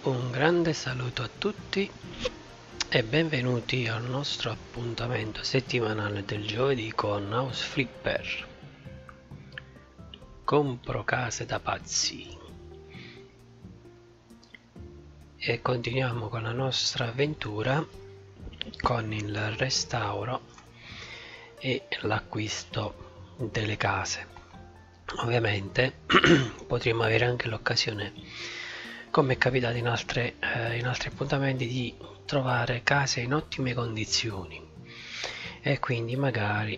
Un grande saluto a tutti e benvenuti al nostro appuntamento settimanale del giovedì con House Flipper. Compro case da pazzi. E continuiamo con la nostra avventura con il restauro e l'acquisto delle case. Ovviamente potremmo avere anche l'occasione, come è capitato in altri appuntamenti, di trovare case in ottime condizioni e quindi magari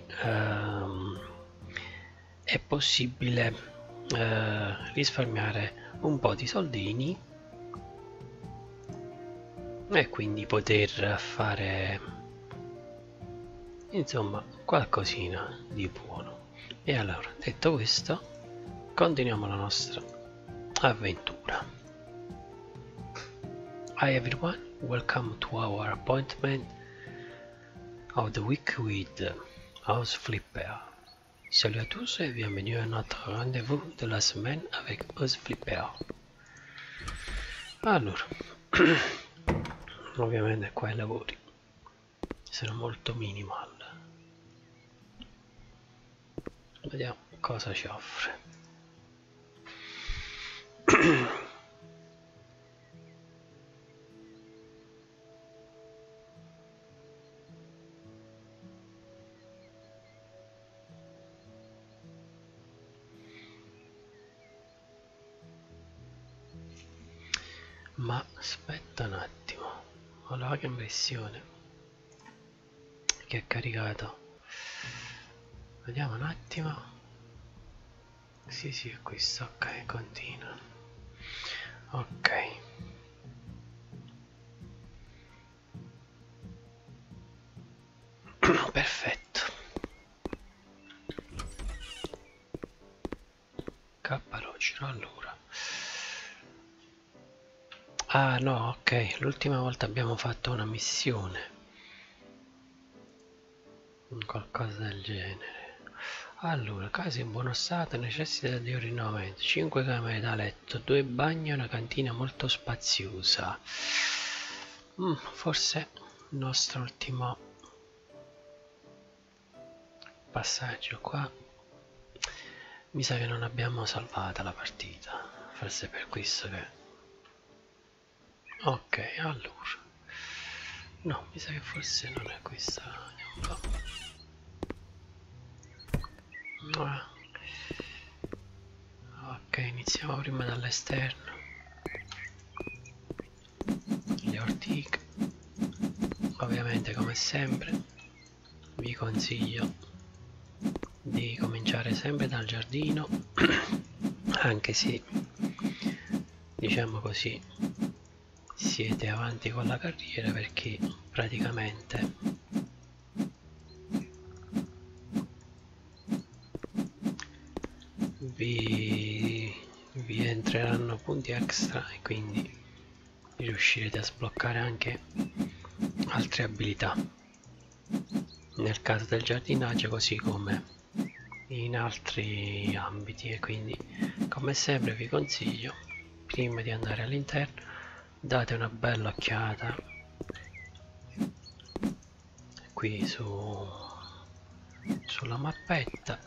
è possibile risparmiare un po' di soldini e quindi poter fare insomma qualcosina di buono. E allora, detto questo, continuiamo la nostra avventura. Hi everyone, welcome to our appointment of the week with House Flipper. Salut à tous et bienvenue à notre rendez-vous de la semaine avec House Flipper. Allora, ovviamente qua i lavori sono molto minimal. Vediamo cosa ci offre. Ma aspetta un attimo, ho la vaga impressione che è caricato. Vediamo un attimo. Sì, è questo, ok, continua. Ok. Perfetto. Capalogero, allora. Ah no, ok, l'ultima volta abbiamo fatto una missione. Qualcosa del genere. Allora, casa in buono stato, necessita di un rinnovamento. 5 camere da letto, 2 bagni e una cantina molto spaziosa. Forse il nostro ultimo passaggio qua. Mi sa che non abbiamo salvata la partita. Forse è per questo che... Ok, allora. No, mi sa che forse non è questa. Vediamo un po'. Ok, iniziamo prima dall'esterno. Le ortiche. Ovviamente, come sempre, vi consiglio di cominciare sempre dal giardino, anche se, diciamo così, siete avanti con la carriera, perché praticamente vi entreranno punti extra e quindi riuscirete a sbloccare anche altre abilità nel caso del giardinaggio, così come in altri ambiti. E quindi, come sempre, vi consiglio, prima di andare all'interno, date una bella occhiata qui sulla mappetta.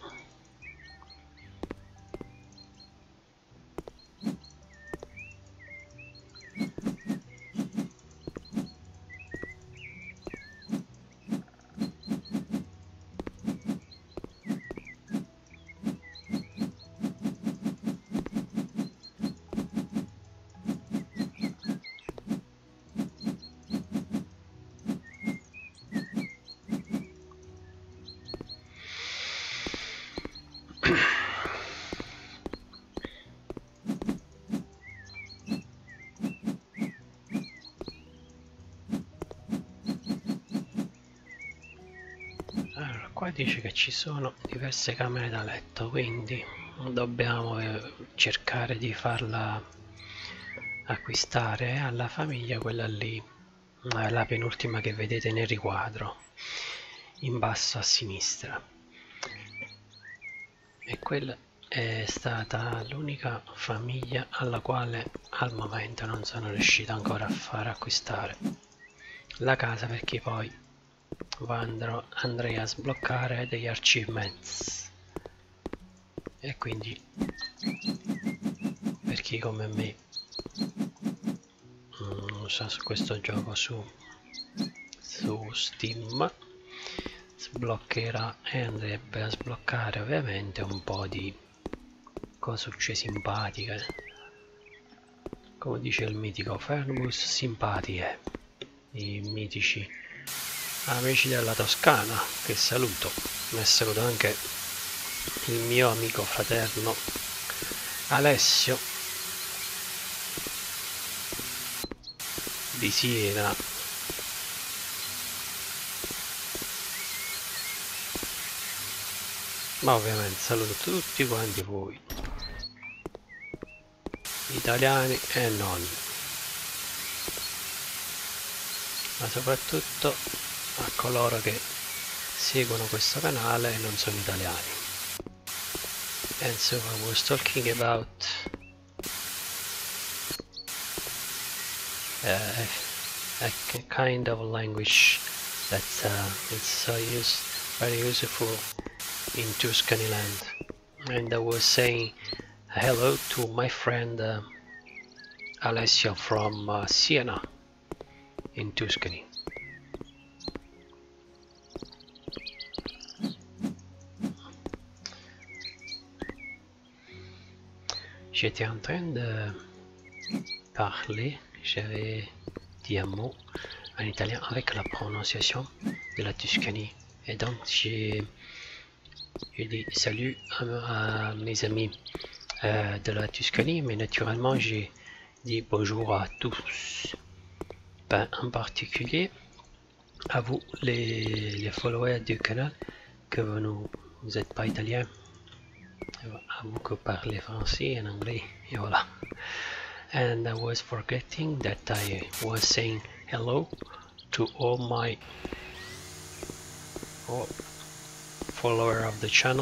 Allora, qua dice che ci sono diverse camere da letto, quindi dobbiamo cercare di farla acquistare alla famiglia quella lì, la penultima che vedete nel riquadro in basso a sinistra, e quella è stata l'unica famiglia alla quale al momento non sono riuscito ancora a far acquistare la casa, perché poi andrei a sbloccare degli achievements, e quindi per chi come me usa questo gioco su Steam, sbloccherà e andrebbe a sbloccare ovviamente un po' di cosucce simpatiche, come dice il mitico Fernbus, simpatiche, i mitici amici della Toscana, che saluto. Ne saluto anche il mio amico fraterno Alessio di Siena. Ma ovviamente saluto tutti quanti voi, italiani e non, ma soprattutto a coloro che seguono questo canale e non sono italiani. And so I was talking about a kind of language that it's very useful in Tuscany land, and I was saying hello to my friend Alessio from Siena in Tuscany. J'étais en train de parler, j'avais dit un mot en italien avec la prononciation de la Tuscanie, et donc j'ai dit salut à mes amis de la Tuscanie, mais naturellement j'ai dit bonjour à tous, en particulier à vous les followers du canal, que vous n'êtes pas italien, à vous que parlez français et anglais, et voilà. And I was forgetting that I was saying hello to all my followers of the channel,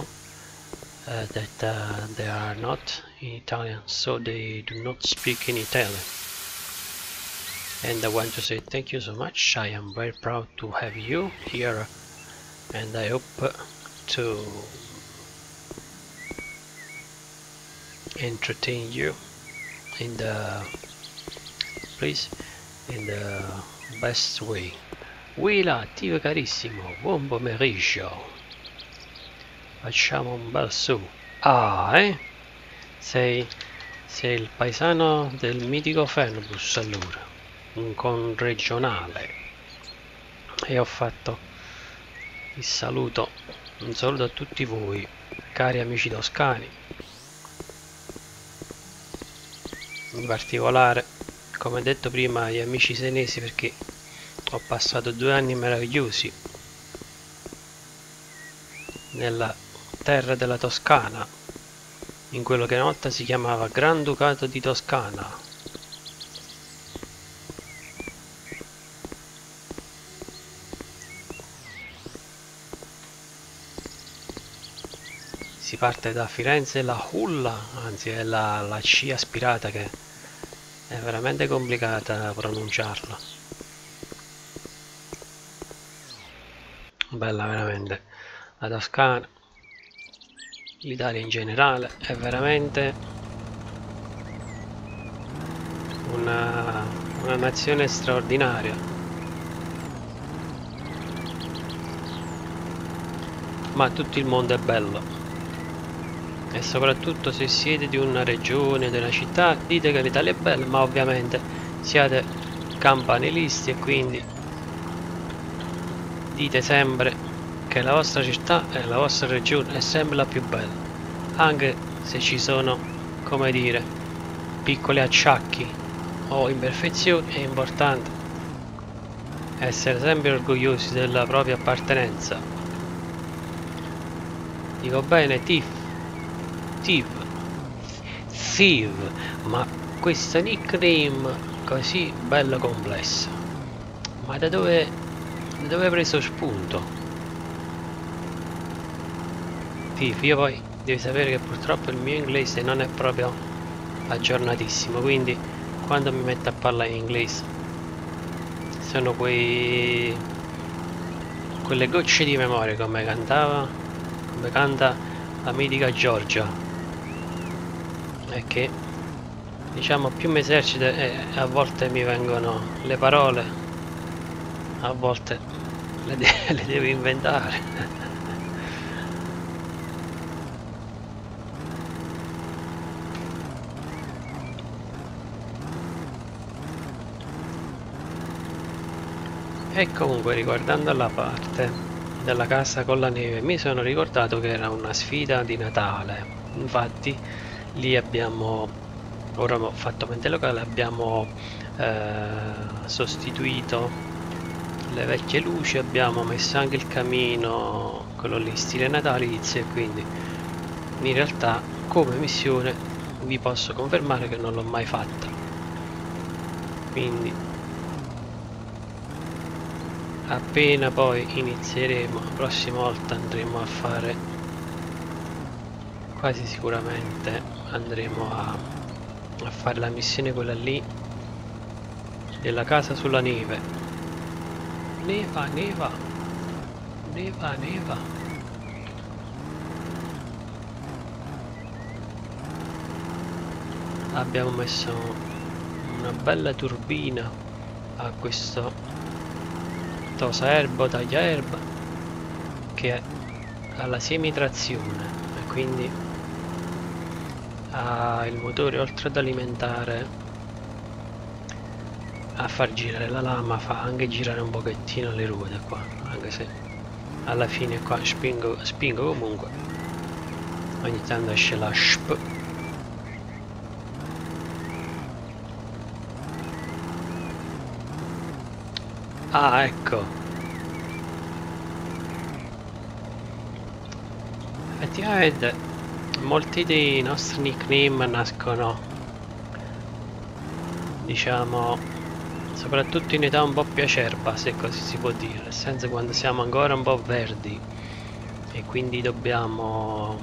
that they are not in Italian, so they do not speak in Italian. And I want to say thank you so much. I am very proud to have you here, and I hope to entertain you in the best way. Willa, attivo carissimo, buon pomeriggio. Facciamo un bel su. Sei il paesano del mitico Fernbus, allora, un conregionale. E ho fatto un saluto a tutti voi, cari amici toscani, in particolare, come detto prima, gli amici senesi, perché ho passato 2 anni meravigliosi nella terra della Toscana, in quello che una volta si chiamava Granducato di Toscana. Si parte da Firenze la Hulla, anzi è la C aspirata, che è veramente complicata a pronunciarla. Bella veramente la Toscana, l'Italia in generale è veramente una nazione straordinaria, ma tutto il mondo è bello. E soprattutto se siete di una regione, di una città, dite che l'Italia è bella, ma ovviamente siate campanilisti e quindi dite sempre che la vostra città e la vostra regione è sempre la più bella, anche se ci sono, come dire, piccoli acciacchi o imperfezioni. È importante essere sempre orgogliosi della propria appartenenza. Dico bene, Steve, ma questa nickname così bella complessa, ma da dove hai preso spunto? Steve, io poi devi sapere che purtroppo il mio inglese non è proprio aggiornatissimo, quindi quando mi metto a parlare in inglese sono quelle gocce di memoria, come canta la mitica Giorgia, e che diciamo più mi esercito e a volte mi vengono le parole, a volte le devo inventare. E comunque, riguardando la parte della casa con la neve, mi sono ricordato che era una sfida di Natale. Infatti lì abbiamo, ora ho fatto mente locale, abbiamo sostituito le vecchie luci, abbiamo messo anche il camino, quello lì stile natalizio, e quindi in realtà come missione vi posso confermare che non l'ho mai fatta. Quindi appena poi inizieremo, la prossima volta andremo a fare, quasi sicuramente andremo a fare la missione quella lì della casa sulla neve. Neva, neva, neva, neva. Abbiamo messo una bella turbina a questo tosaerba o tagliaerba che ha la semitrazione, e quindi ha il motore, oltre ad alimentare a far girare la lama, fa anche girare un pochettino le ruote qua, anche se alla fine qua spingo comunque, ogni tanto esce la sp. Ah, ecco, effettivamente molti dei nostri nickname nascono, diciamo, soprattutto in età un po' più acerba, se così si può dire, nel senso quando siamo ancora un po' verdi e quindi dobbiamo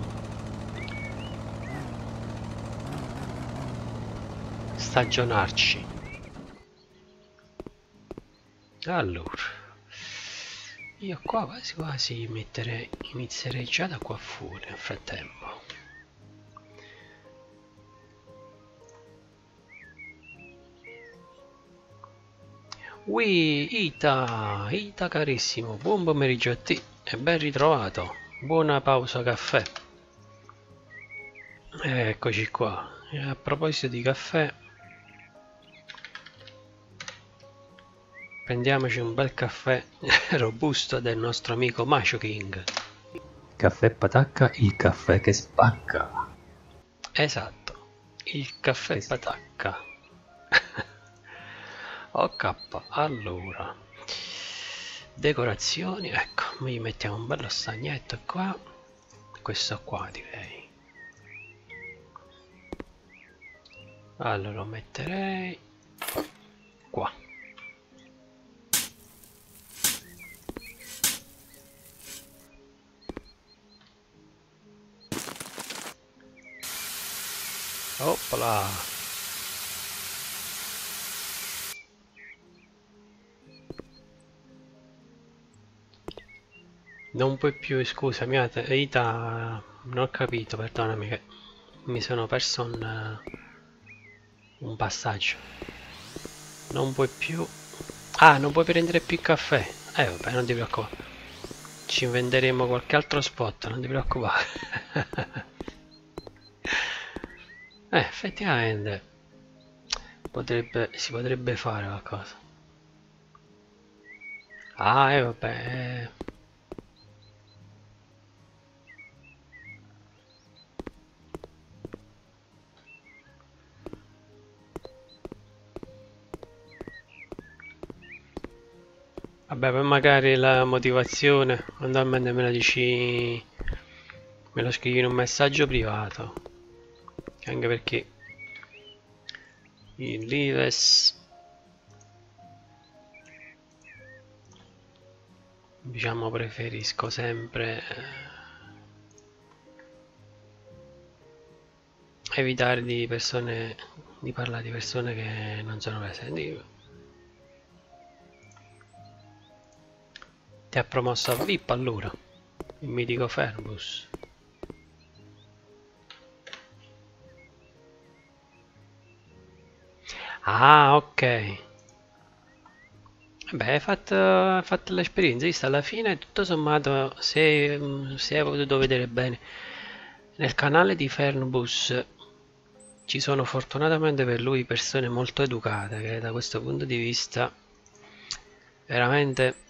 stagionarci. Allora, io qua quasi quasi inizierei già da qua fuori nel frattempo. Ita carissimo, buon pomeriggio a te e ben ritrovato. Buona pausa caffè. Eccoci qua. E a proposito di caffè, prendiamoci un bel caffè robusto del nostro amico Macho King. Caffè Patacca, il caffè che spacca. Esatto, il caffè Che s- patacca. Ok, allora, decorazioni, ecco, mi mettiamo un bello stagnetto qua, questo qua direi. Allora lo metterei qua. Oppala. Non puoi più, scusami, Ita, non ho capito, perdonami che mi sono perso un passaggio. Non puoi più... Ah, non puoi prendere più caffè. Vabbè, non ti preoccupare. Ci inventeremo qualche altro spot, non ti preoccupare. Effettivamente si potrebbe fare qualcosa. Ah, vabbè. Vabbè, poi magari la motivazione, quando almeno me la dici, me lo scrivi in un messaggio privato. Anche perché in Lives, diciamo, preferisco sempre evitare di parlare di persone che non sono presenti. Ti ha promosso a VIP allora, il mitico Ferbus. Ah, ok. Beh, hai fatto l'esperienza, visto alla fine, tutto sommato, se hai potuto vedere bene, nel canale di Fernbus ci sono fortunatamente per lui persone molto educate, che da questo punto di vista veramente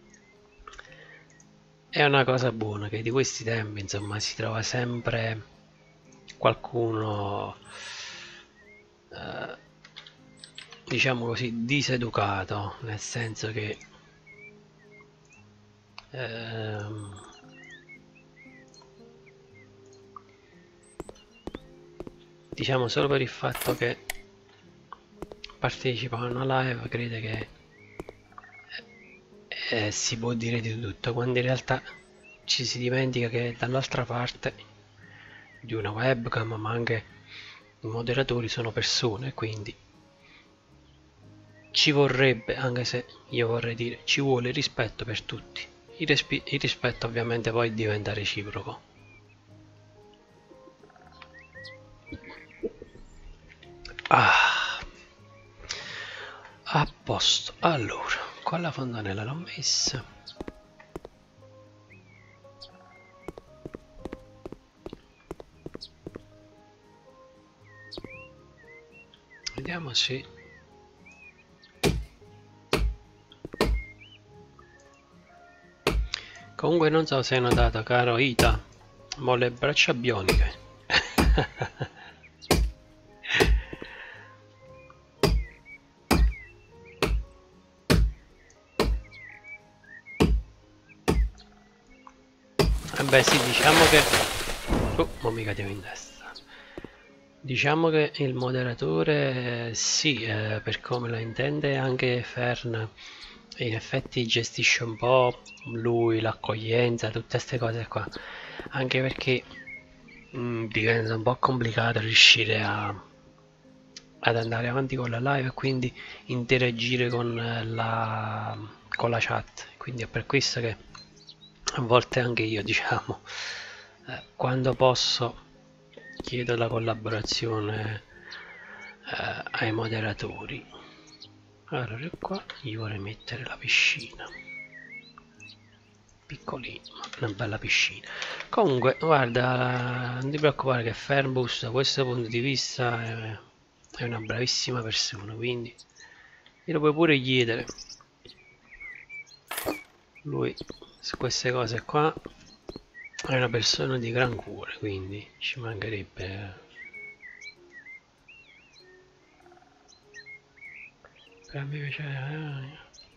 è una cosa buona, che di questi tempi, insomma, si trova sempre qualcuno, eh, diciamo così, diseducato, nel senso che ehm, diciamo solo per il fatto che partecipa a una live crede che si può dire di tutto, quando in realtà ci si dimentica che dall'altra parte di una webcam, ma anche i moderatori sono persone, quindi ci vorrebbe, anche se io vorrei dire ci vuole rispetto per tutti. Il rispetto ovviamente poi diventa reciproco. Ah, a posto. Allora, qua la fontanella l'ho messa. Vediamo se comunque non so se hai notato, caro Ita, mo le braccia bioniche. Beh sì, diciamo che mo mi cadevo in testa. Diciamo che il moderatore sì, per come lo intende anche Fern, in effetti gestisce un po' lui l'accoglienza, tutte queste cose qua, anche perché diventa un po' complicato riuscire ad andare avanti con la live e quindi interagire con la chat, quindi è per questo che a volte anche io, diciamo, quando posso chiedo la collaborazione ai moderatori. Allora qua gli vorrei mettere la piscina piccolina, una bella piscina. Comunque guarda, non ti preoccupare che Fernbus da questo punto di vista è una bravissima persona, quindi glielo puoi pure chiedere. Lui su queste cose qua è una persona di gran cuore, quindi ci mancherebbe. Per me piace.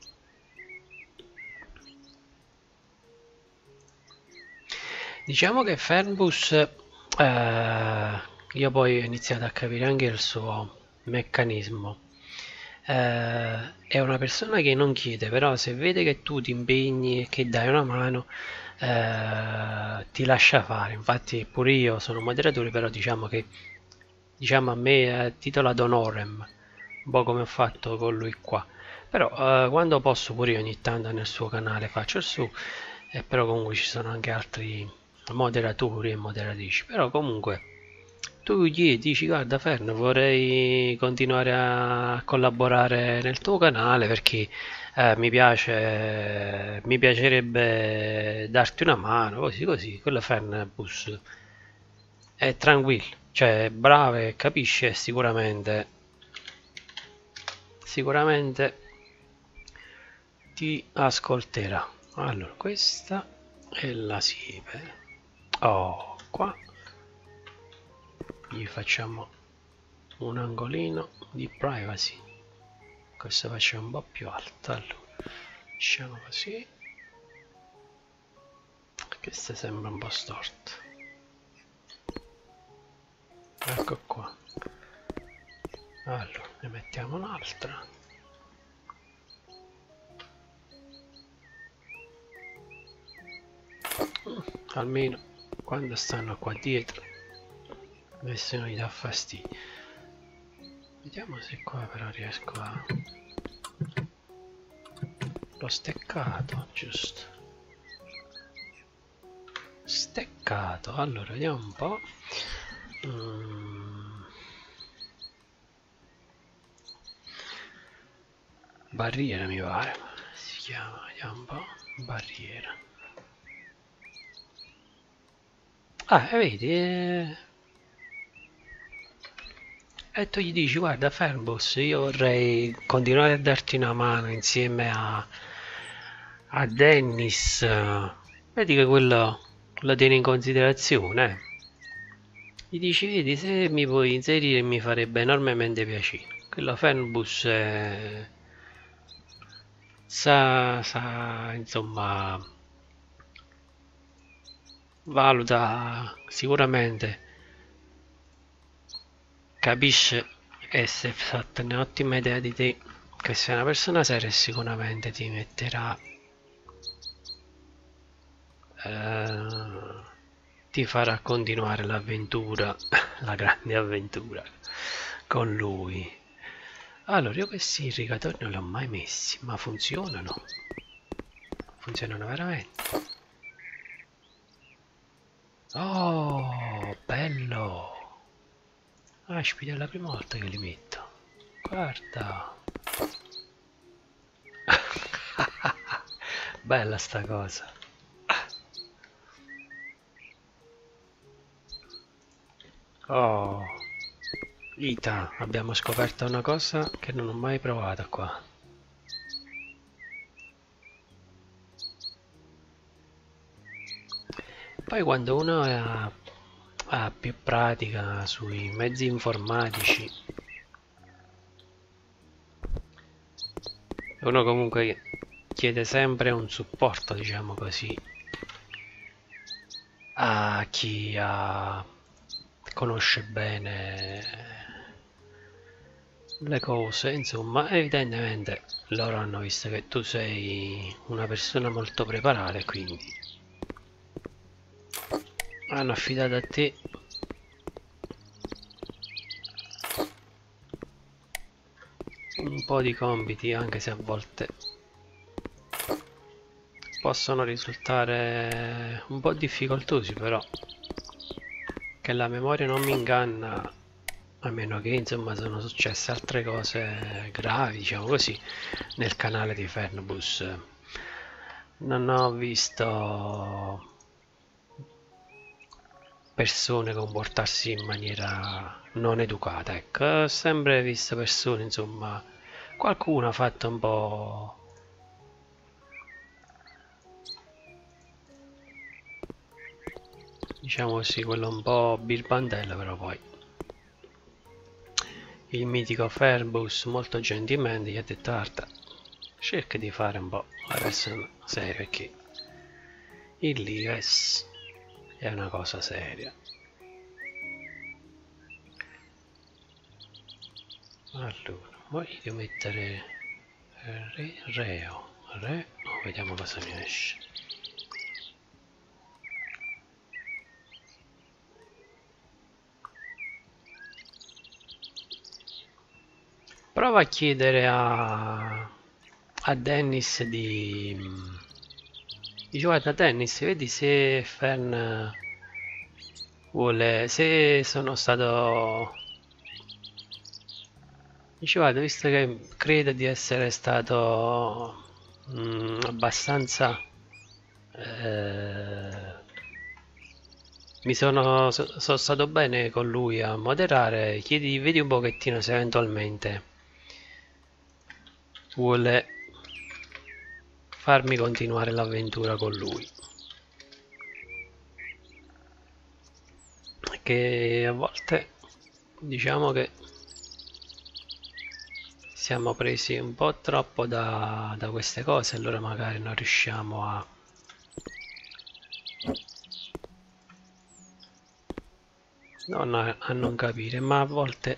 Diciamo che Fernbus, io poi ho iniziato a capire anche il suo meccanismo. È una persona che non chiede, però se vede che tu ti impegni e che dai una mano, ti lascia fare. Infatti pure io sono moderatore, però diciamo che diciamo a me titolo ad honorem, un po' come ho fatto con lui qua. Però quando posso pure io ogni tanto nel suo canale faccio il su, però comunque ci sono anche altri moderatori e moderatrici. Però comunque tu gli dici guarda Ferno, vorrei continuare a collaborare nel tuo canale perché mi piacerebbe darti una mano, così così. Quello Fernbus è tranquillo, cioè è bravo e capisce sicuramente ti ascolterà. Allora questa è la siepe. Oh, qua gli facciamo un angolino di privacy, questo facciamo un po' più alto. Allora facciamo così, questo sembra un po' storto, ecco qua. Allora ne mettiamo un'altra. Almeno quando stanno qua dietro nessuno gli dà fastidio. Vediamo se qua però riesco a... L'ho steccato, giusto. Steccato, allora vediamo un po'. Barriera mi pare si chiama, vediamo un po'. Barriera. Ah, vedi, e tu gli dici: guarda Fernbus, io vorrei continuare a darti una mano insieme a Dennis, vedi che quello lo tieni in considerazione, eh. Gli dici: vedi, se mi puoi inserire mi farebbe enormemente piacere. Quello Fernbus sa, insomma, valuta sicuramente, capisce e si è fatta un'ottima idea di te, che sei una persona seria e sicuramente ti metterà, ti farà continuare l'avventura, la grande avventura con lui. Allora, io questi irrigatori non li ho mai messi, ma funzionano. Funzionano veramente. Oh, bello! Aspetta, è la prima volta che li metto. Guarda. Bella sta cosa. Oh, Ita, abbiamo scoperto una cosa che non ho mai provato qua. Poi quando uno ha più pratica sui mezzi informatici, uno comunque chiede sempre un supporto, diciamo così, a chi conosce bene le cose, insomma. Evidentemente loro hanno visto che tu sei una persona molto preparata e quindi hanno affidato a te un po' di compiti, anche se a volte possono risultare un po' difficoltosi, però che la memoria non mi inganna, a meno che insomma sono successe altre cose gravi, diciamo così, nel canale di Fernbus. Non ho visto persone comportarsi in maniera non educata, ecco. Ho sempre visto persone, insomma, qualcuno ha fatto un po', diciamo così, quello un po' birbantella, però poi il mitico Fernbus molto gentilmente gli ha detto: guarda, cerca di fare un po' la persona seria, perché il Lives è una cosa seria. Allora, poi devo mettere re, vediamo cosa mi esce. Prova a chiedere a Dennis di... Dice: guarda Dennis, vedi se Fern vuole... Se sono stato... Dice: guarda, visto che credo di essere stato abbastanza... sono stato bene con lui a moderare, chiedi, vedi un pochettino se eventualmente vuole farmi continuare l'avventura con lui, che a volte diciamo che siamo presi un po' troppo da queste cose, allora magari non riusciamo a non capire, ma a volte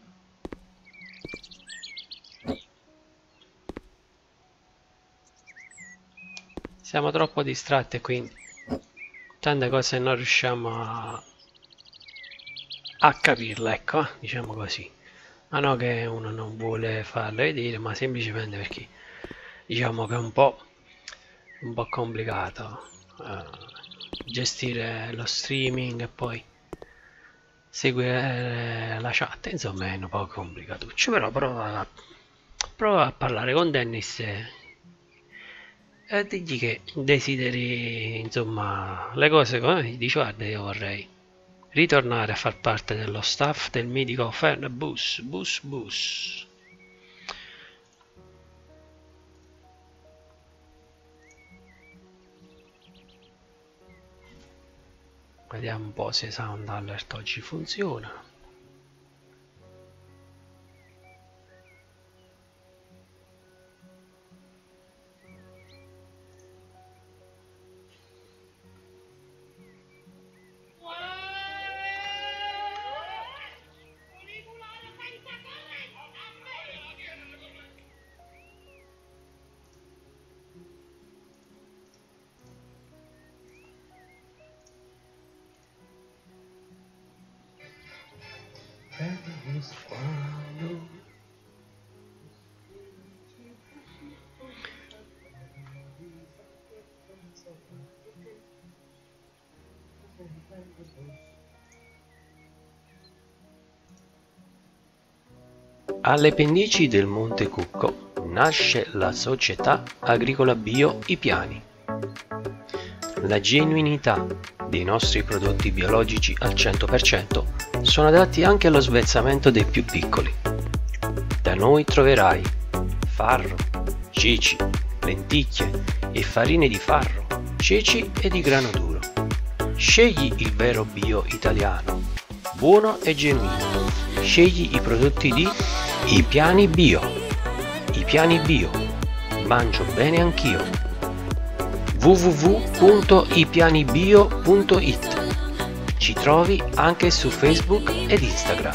siamo troppo distratti e quindi tante cose non riusciamo a capirla, ecco, diciamo così. Ma no che uno non vuole farla vedere, ma semplicemente perché diciamo che è un po' complicato gestire lo streaming e poi seguire la chat, insomma è un po' complicatuccio, però prova a parlare con Dennis e digli che desideri, insomma, le cose come dici, guarda, io vorrei ritornare a far parte dello staff del mitico Fernbus, bus. Vediamo un po' se Sound Alert oggi funziona. Alle pendici del Monte Cucco nasce la società agricola bio I Piani. La genuinità dei nostri prodotti biologici al 100% sono adatti anche allo svezzamento dei più piccoli. Da noi troverai farro, ceci, lenticchie e farine di farro, ceci e di grano duro. Scegli il vero bio italiano, buono e genuino. Scegli i prodotti di I Piani Bio. I Piani Bio. Mangio bene anch'io. www.ipianibio.it. Ci trovi anche su Facebook ed Instagram.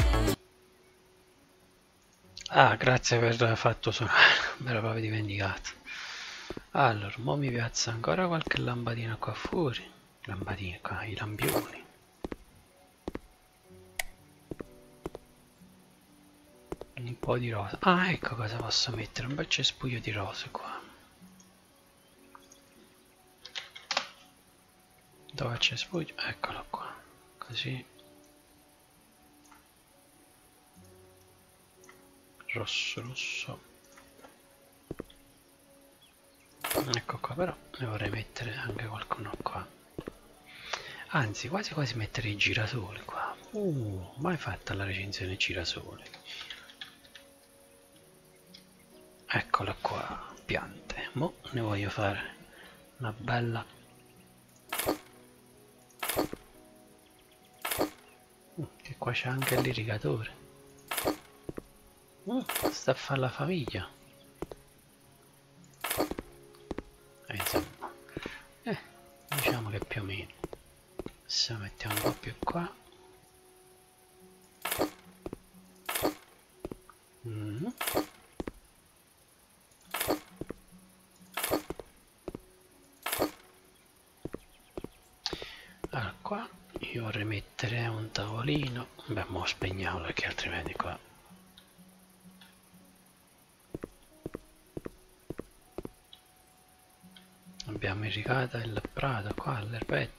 Ah, grazie per aver fatto suonare, me l'ero proprio dimenticato. Allora, mo mi piazza ancora qualche lampadina qua fuori. Lampadine qua, i lampioni. Un po' di rosa. Ah, ecco cosa posso mettere, un bel cespuglio di rose qua. Dove c'è cespuglio? Eccolo qua. Così. Rosso. Ecco qua, però ne vorrei mettere anche qualcuno qua. Anzi, quasi mettere i girasoli qua. Mai fatta la recensione girasoli. Eccola qua, piante. Mo ne voglio fare una bella. Che qua c'è anche l'irrigatore. Sta a fare la famiglia. Insomma, diciamo che più o meno. Adesso mettiamo un po' più qua. Allora qua io vorrei mettere un tavolino. Beh, mo spegniamolo perché altrimenti qua. Abbiamo irrigata il prato qua, l'erbetta.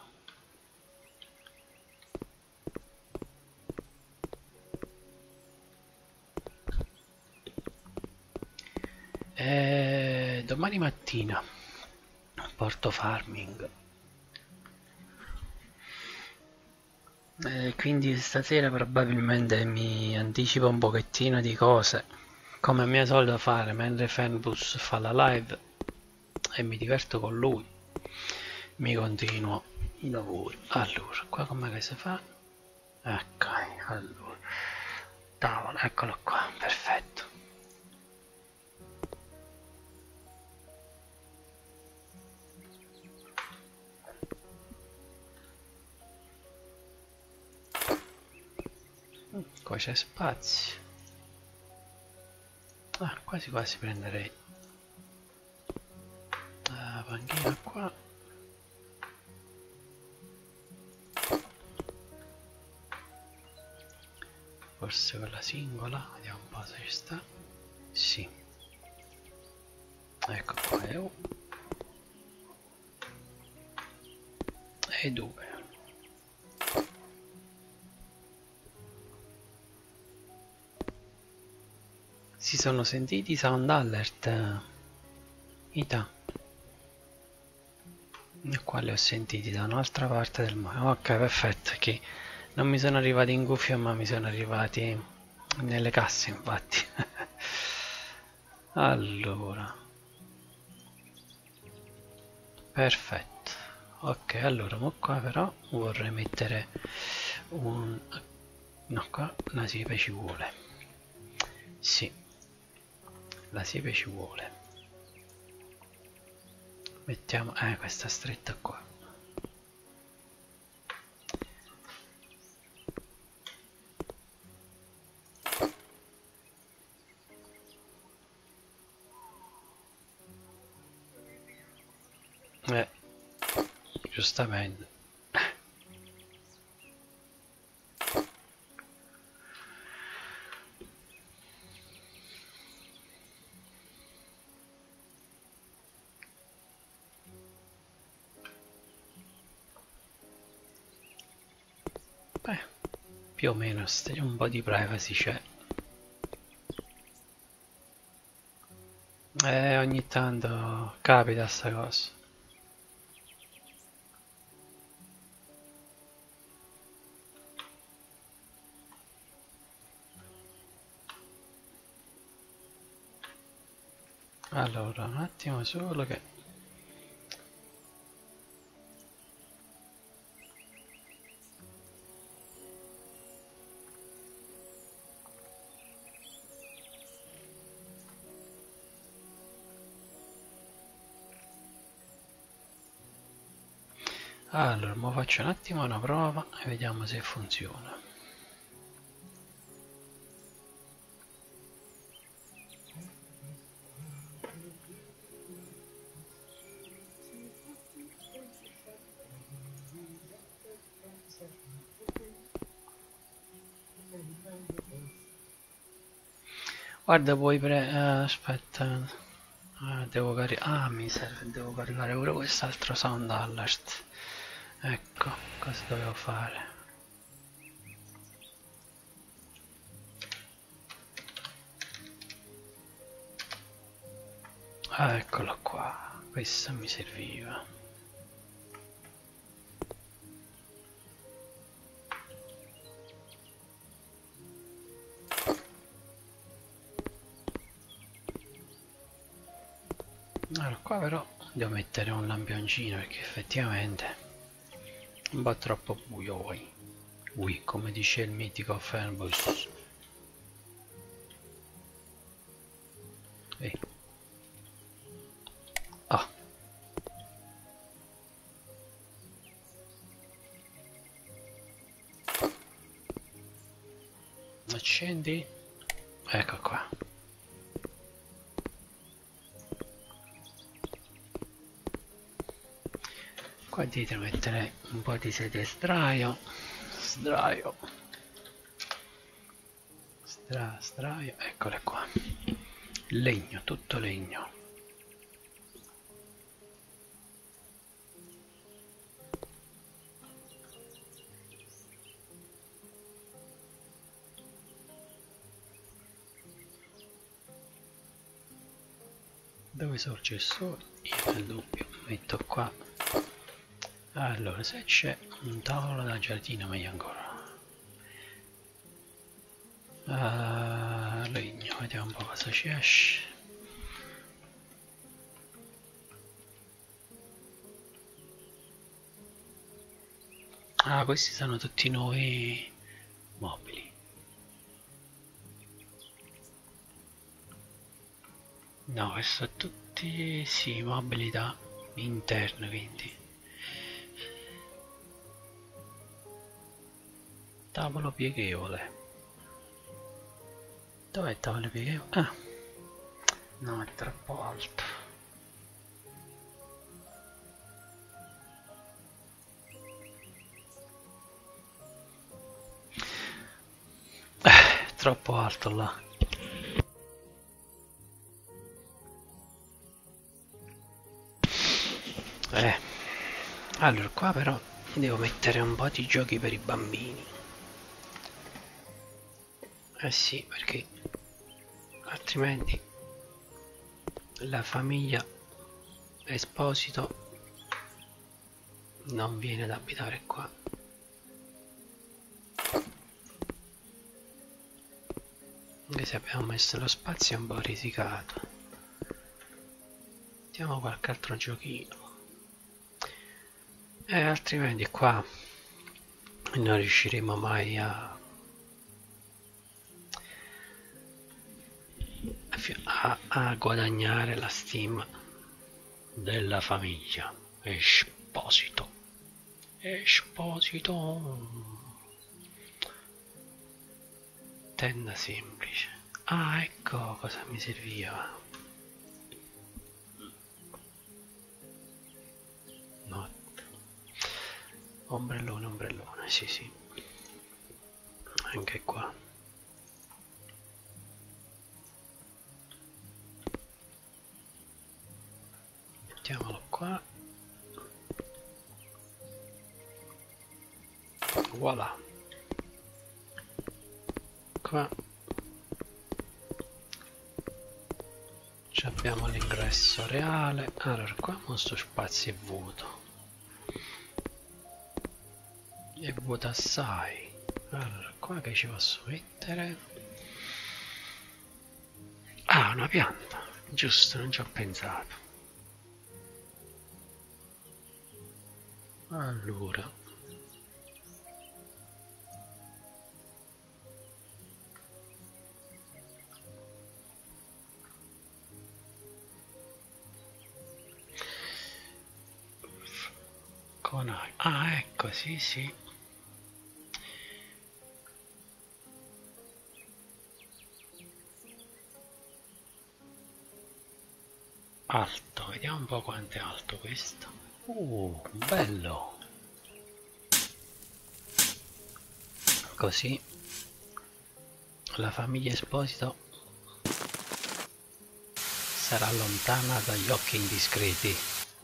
Domani mattina porto farming. Quindi stasera probabilmente mi anticipo un pochettino di cose, come mi è solito fare mentre Fernbus fa la live e mi diverto con lui, mi continuo i lavori. Allora, qua com'è che si fa? Ecco, allora, tavola, eccolo qua, perfetto. Qua c'è spazio. Quasi prenderei la panchina qua. forse quella singola, vediamo un po' se ci sta. Sì, ecco qua, e 2. Si sono sentiti i sound alert, Ita? E qua li ho sentiti da un'altra parte del mondo. Ok, perfetto, che non mi sono arrivati in cuffia ma mi sono arrivati nelle casse, infatti. Allora, perfetto. Ok, allora mo qua però vorrei mettere un... no, qua la siepe ci vuole. Sì, la siepe ci vuole. Mettiamo questa stretta qua. Giustamente. Beh, più o meno un po' di privacy c'è. Ogni tanto capita sta cosa. Allora, un attimo solo che... Allora, mo faccio un attimo una prova e vediamo se funziona. Guarda, aspetta, devo caricare... mi serve, devo caricare pure quest'altro sound alert. Ecco, cosa dovevo fare? Eccolo qua, questo mi serviva. Allora, qua però devo mettere un lampioncino perché effettivamente è un po' troppo buio, come dice il mitico Fernbus. Ah. Accendi, ecco qua. Qua dietro metterei un po' di sedie sdraio, eccole qua. Legno, tutto legno. Dove sorge il sole? Io nel dubbio metto qua. Allora, se c'è un tavolo da giardino meglio ancora. Legno, vediamo un po' cosa ci esce. Questi sono tutti nuovi mobili. No, questi sono tutti, sì, mobili da interno, quindi. Tavolo pieghevole. Dov'è il tavolo pieghevole? Ah, no, è troppo alto. troppo alto là. Allora qua però devo mettere un po' di giochi per i bambini. Eh sì, perché altrimenti la famiglia Esposito non viene ad abitare qua. Anche se abbiamo messo lo spazio è un po' risicato. Mettiamo qualche altro giochino. Altrimenti qua non riusciremo mai a guadagnare la stima della famiglia Esposito. Tenda semplice. Ah, ecco cosa mi serviva. No. Ombrellone, sì. Anche qua. Mettiamolo qua. Voilà. Qua abbiamo l'ingresso reale. Allora qua questo spazio è vuoto. È vuoto assai. Allora qua che ci posso mettere? Ah, una pianta. Giusto, non ci ho pensato. Allora ah, ecco, sì. Alto, vediamo un po' quanto è alto questo. Bello. Così la famiglia Esposito sarà lontana dagli occhi indiscreti.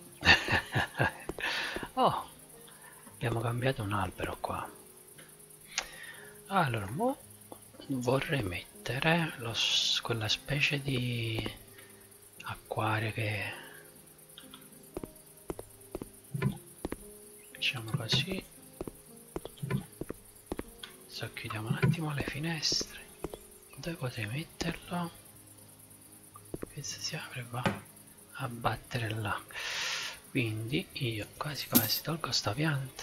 Oh, abbiamo cambiato un albero qua. Allora, vorrei mettere quella specie di acquario che facciamo così. Chiudiamo un attimo le finestre. Dove potrei metterlo? Questo si apre, va a battere là. Quindi io quasi tolgo sta pianta.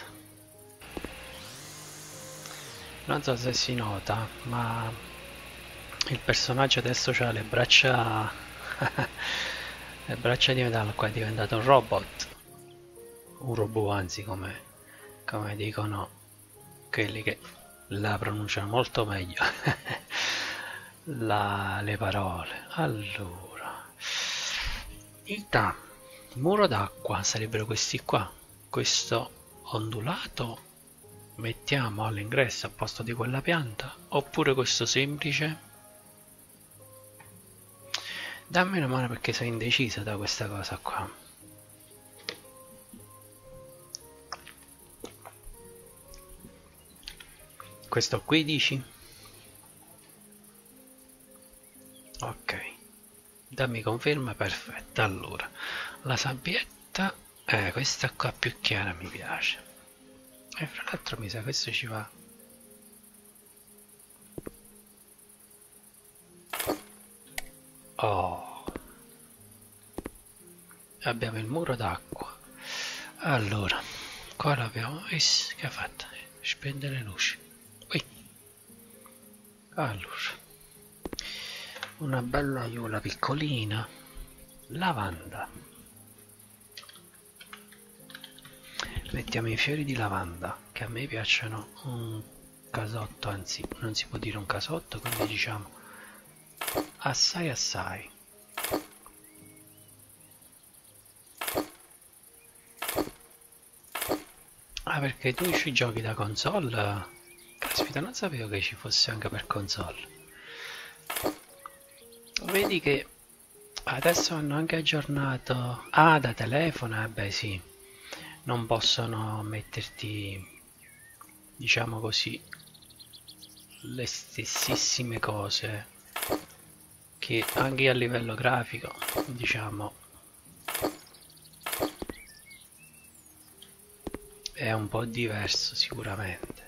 Non so se si nota, ma il personaggio adesso ha le braccia le braccia di metallo. Qua è diventato un robot. Un robot, anzi, come dicono quelli che la pronunciano molto meglio le parole. Allora, il muro d'acqua sarebbero questi qua. Questo ondulato mettiamo all'ingresso a posto di quella pianta, oppure questo semplice. Dammi una mano perché sono indeciso da questa cosa qua. Questo qui dici? Ok, dammi conferma, perfetto. Allora, la sabbietta, questa qua più chiara mi piace. E fra l'altro mi sa questo ci va. Oh, abbiamo il muro d'acqua. Allora, qua l'abbiamo messo. Che ha fatto? Spende le luci. Allora, una bella aiuola piccolina, lavanda. Mettiamo i fiori di lavanda, che a me piacciono, un casotto, anzi non si può dire un casotto, quindi diciamo assai. Ah, perché tu ci giochi da console? Caspita, non sapevo che ci fosse anche per console. vedi che adesso hanno anche aggiornato. Ah, da telefono, beh sì, non possono metterti, diciamo così, le stessissime cose che anche a livello grafico, diciamo, è un po' diverso sicuramente.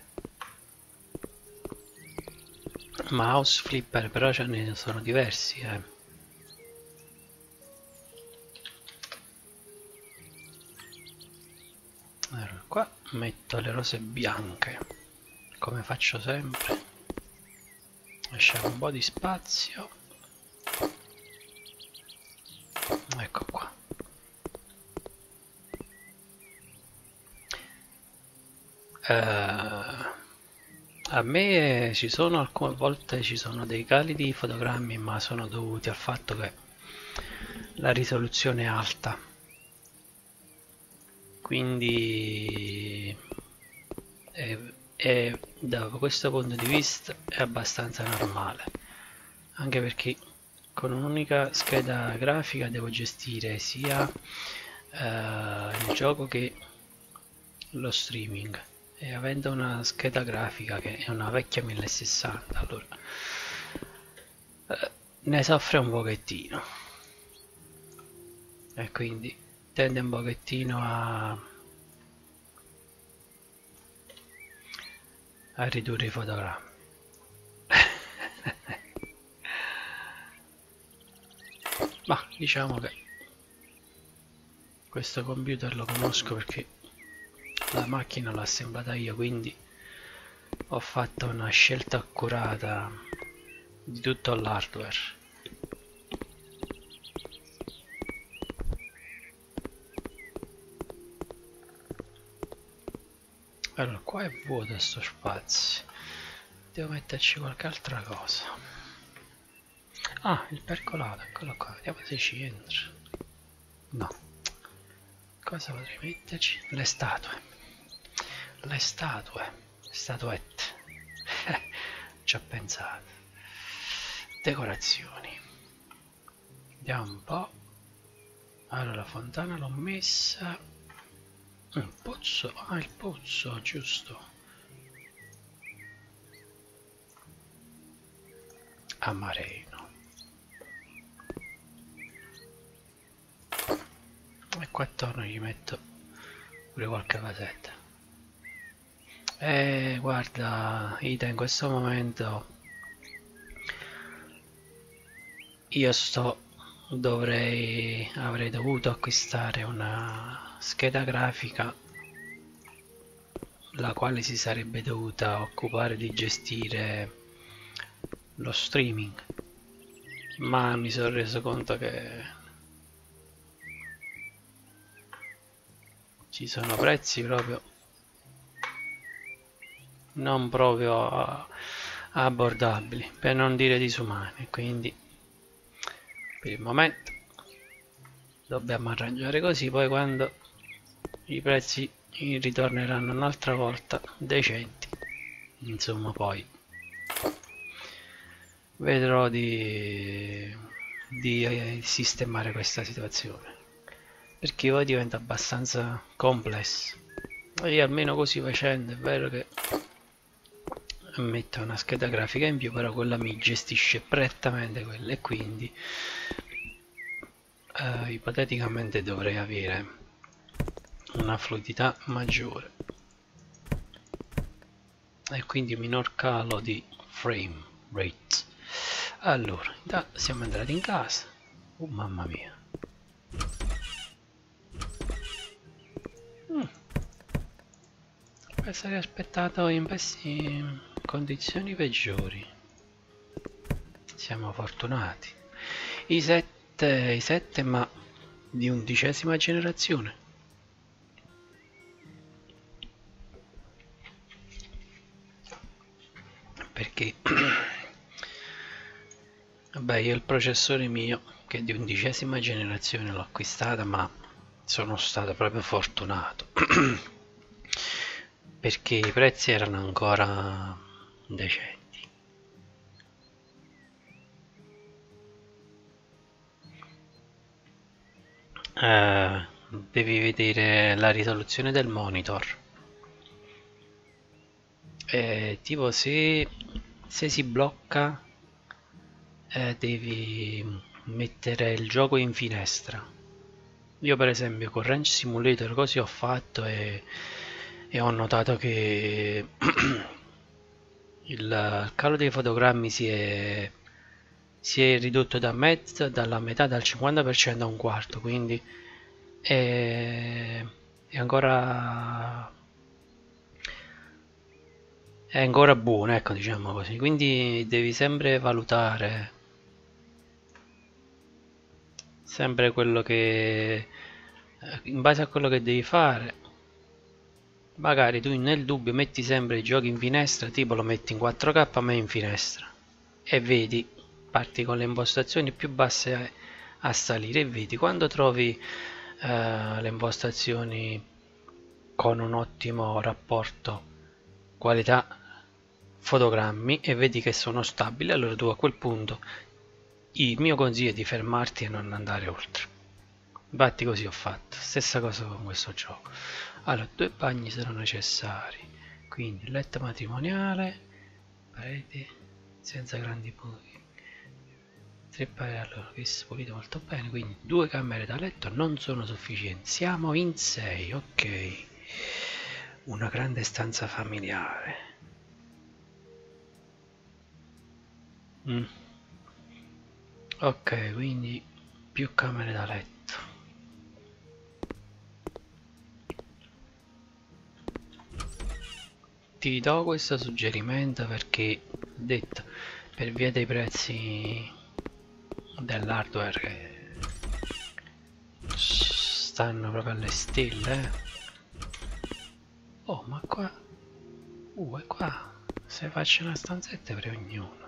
Mouse flipper però ce ne sono diversi, Allora, qua metto le rose bianche come faccio sempre, lasciamo un po' di spazio, ecco qua. A me ci sono alcune volte ci sono dei cali di fotogrammi, ma sono dovuti al fatto che la risoluzione è alta, quindi da questo punto di vista è abbastanza normale, anche perché con un'unica scheda grafica devo gestire sia il gioco che lo streaming, e avendo una scheda grafica che è una vecchia 1060, allora ne soffre un pochettino e quindi tende un pochettino a ridurre i fotogrammi. Ma diciamo che questo computer lo conosco perché la macchina l'ho assemblata io, quindi ho fatto una scelta accurata di tutto l'hardware. Allora, qua è vuoto sto spazio, devo metterci qualche altra cosa. Ah, il percolato, eccolo qua, vediamo se ci entra. No. Cosa potrei metterci? Le statue. Le statue. Statuette. Ci ho pensato. Decorazioni. Vediamo un po'. Allora, la fontana l'ho messa. Un pozzo. Ah, il pozzo, giusto. Amareno. E qua attorno gli metto pure qualche casetta. Guarda, Ida, in questo momento io avrei dovuto acquistare una scheda grafica la quale si sarebbe dovuta occupare di gestire lo streaming, ma mi sono reso conto che ci sono prezzi proprio non proprio abbordabili, per non dire disumani, quindi per il momento dobbiamo arrangiare così, poi quando i prezzi ritorneranno un'altra volta decenti, insomma, poi vedrò di sistemare questa situazione, perché poi diventa abbastanza complesso. Io almeno così facendo è vero che metto una scheda grafica in più, però quella mi gestisce prettamente quella, e quindi ipoteticamente dovrei avere una fluidità maggiore e quindi minor calo di frame rate. Allora, siamo entrati in casa. Mamma mia. Sarei aspettato in condizioni peggiori. Siamo fortunati. I 7 ma di 11ª generazione. Perché vabbè, io il processore mio che è di 11ª generazione l'ho acquistata, ma sono stato proprio fortunato perché i prezzi erano ancora decenti. devi vedere la risoluzione del monitor. Tipo se si blocca, devi mettere il gioco in finestra. Io per esempio con Range Simulator così ho fatto e ho notato che il calo dei fotogrammi si è ridotto dalla metà, dal 50% a un quarto, quindi è ancora buono, ecco, diciamo così. Quindi devi sempre valutare sempre quello che in base a quello che devi fare. Magari tu nel dubbio metti sempre i giochi in finestra, tipo lo metti in 4K ma in finestra, e vedi, parti con le impostazioni più basse a salire, e vedi quando trovi le impostazioni con un ottimo rapporto qualità fotogrammi e vedi che sono stabili, allora tu a quel punto il mio consiglio è di fermarti e non andare oltre. Infatti così ho fatto, stessa cosa con questo gioco. Allora, 2 bagni saranno necessari, quindi letto matrimoniale, pareti senza grandi buchi, 3 pareti, allora, che pulito molto bene, quindi 2 camere da letto non sono sufficienti, siamo in 6, ok. Una grande stanza familiare. Ok, quindi più camere da letto. Ti do questo suggerimento perché, detto, per via dei prezzi dell'hardware che stanno proprio alle stelle. Oh, ma qua e qua se faccio una stanzetta per ognuno.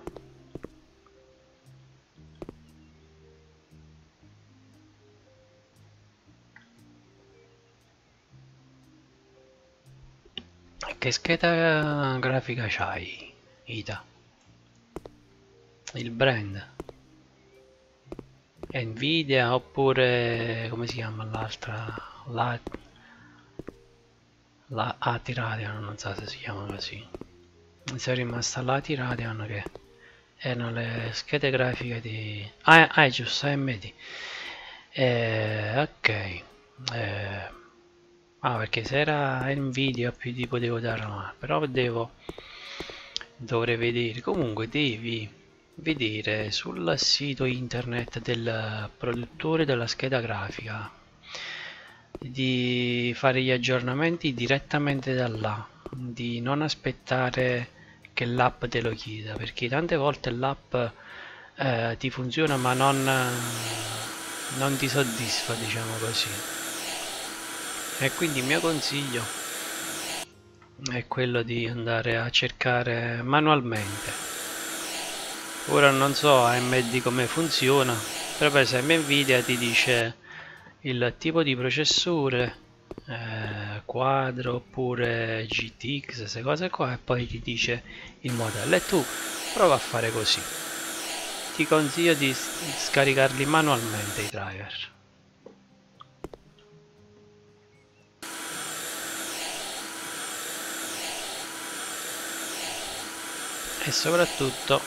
Che scheda grafica c'hai, Ita? Il brand? Nvidia oppure come si chiama l'altra? La ATI Radeon, non so se si chiama così. Mi sono rimasta la ATI Radeon che erano le schede grafiche di... è giusto, AMD. Ok. Perché se era Nvidia più ti potevo dare una mano, però dovrei vedere. Comunque devi vedere sul sito internet del produttore della scheda grafica di fare gli aggiornamenti direttamente da là, di non aspettare che l'app te lo chieda, perché tante volte l'app ti funziona ma non ti soddisfa, diciamo così. E quindi il mio consiglio è quello di andare a cercare manualmente. Ora non so AMD come funziona, però per esempio Nvidia ti dice il tipo di processore, quadro oppure GTX, queste cose qua, e poi ti dice il modello e tu prova a fare così. Ti consiglio di scaricarli manualmente i driver. E soprattutto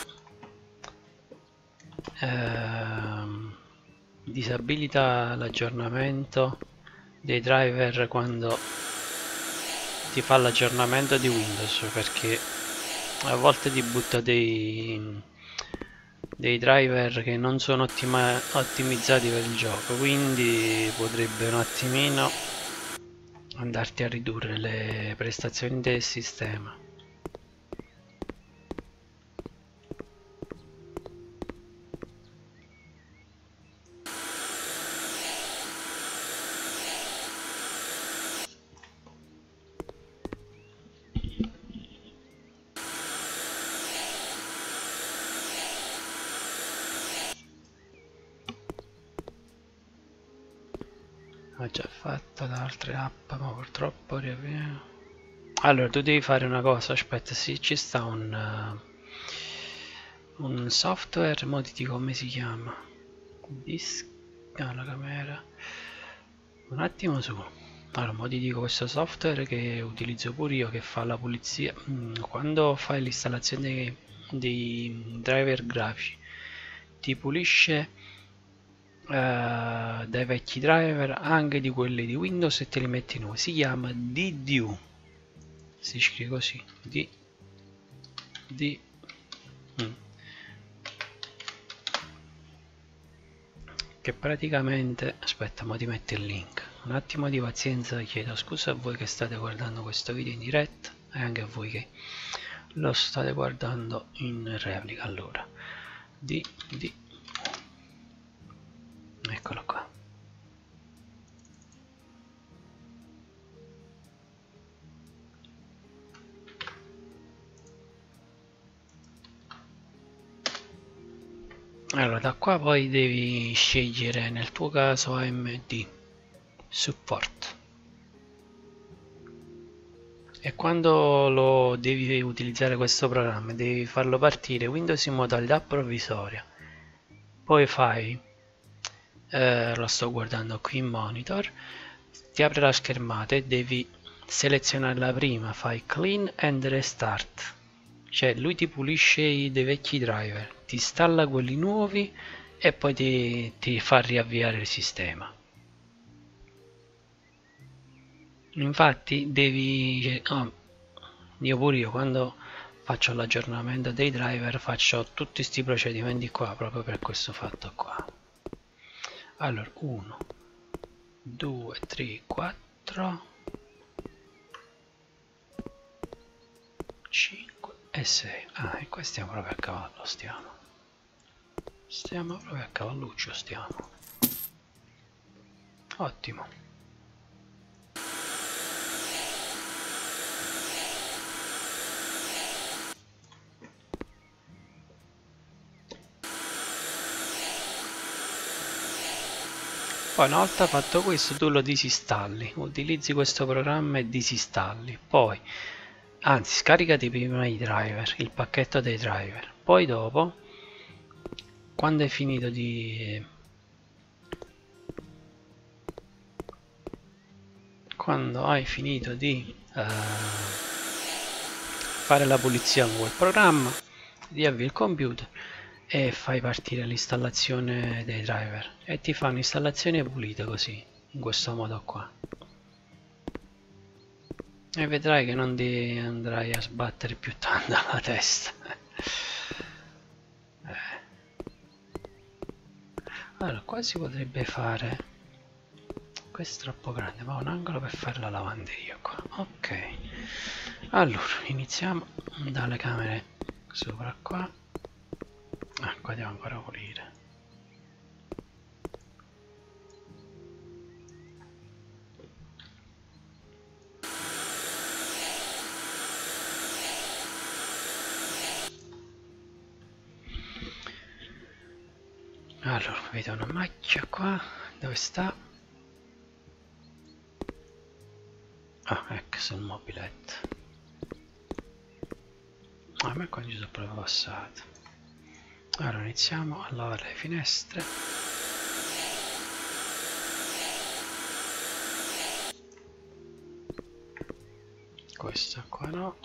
disabilita l'aggiornamento dei driver quando ti fa l'aggiornamento di Windows, perché a volte ti butta dei driver che non sono ottimizzati per il gioco, quindi potrebbe un attimino andarti a ridurre le prestazioni del sistema. Ho già fatto da altre app ma purtroppo allora tu devi fare una cosa, aspetta, sì, ci sta un software, mo ti dico come si chiama, la camera, un attimo su. Allora, mo ti dico, questo software che utilizzo pure io, che fa la pulizia quando fai l'installazione dei driver grafici, ti pulisce dai vecchi driver, anche di quelli di Windows, e te li metti nuovi. Si chiama DDU, si scrive così, che praticamente, aspetta, mo ti metto il link. Un attimo di pazienza, chiedo scusa a voi che state guardando questo video in diretta e anche a voi che lo state guardando in replica. Allora, eccolo qua. Allora, da qua poi devi scegliere, nel tuo caso, AMD Support, e quando lo devi utilizzare questo programma devi farlo partire Windows in modalità provvisoria, poi fai lo sto guardando qui in monitor, ti apre la schermata e devi selezionarla prima, fai clean and restart, cioè lui ti pulisce dei vecchi driver, ti installa quelli nuovi e poi ti fa riavviare il sistema. Infatti devi io pure io quando faccio l'aggiornamento dei driver faccio tutti questi procedimenti qua proprio per questo fatto qua. Allora 1 2 3 4 5 e 6. E qua stiamo proprio a cavallo, stiamo proprio a cavalluccio, ottimo. Poi una volta fatto questo tu lo disinstalli, utilizzi questo programma e disinstalli, poi anzi scaricati prima i driver, il pacchetto dei driver, poi dopo quando hai finito di fare la pulizia con quel programma, riavvi il computer e fai partire l'installazione dei driver e ti fa un'installazione pulita così, in questo modo qua, e vedrai che non ti andrai a sbattere più tanto la testa. Allora qua si potrebbe fare, questo è troppo grande, ma ho un angolo per fare la lavanderia qua. Ok, allora iniziamo dalle camere sopra qua. Qua devo ancora pulire. Allora, vedo una macchia qua, dove sta? Ecco, sul mobiletto. A me qua ci sono proprio passato. Allora iniziamo a lavare le finestre. Questa qua no.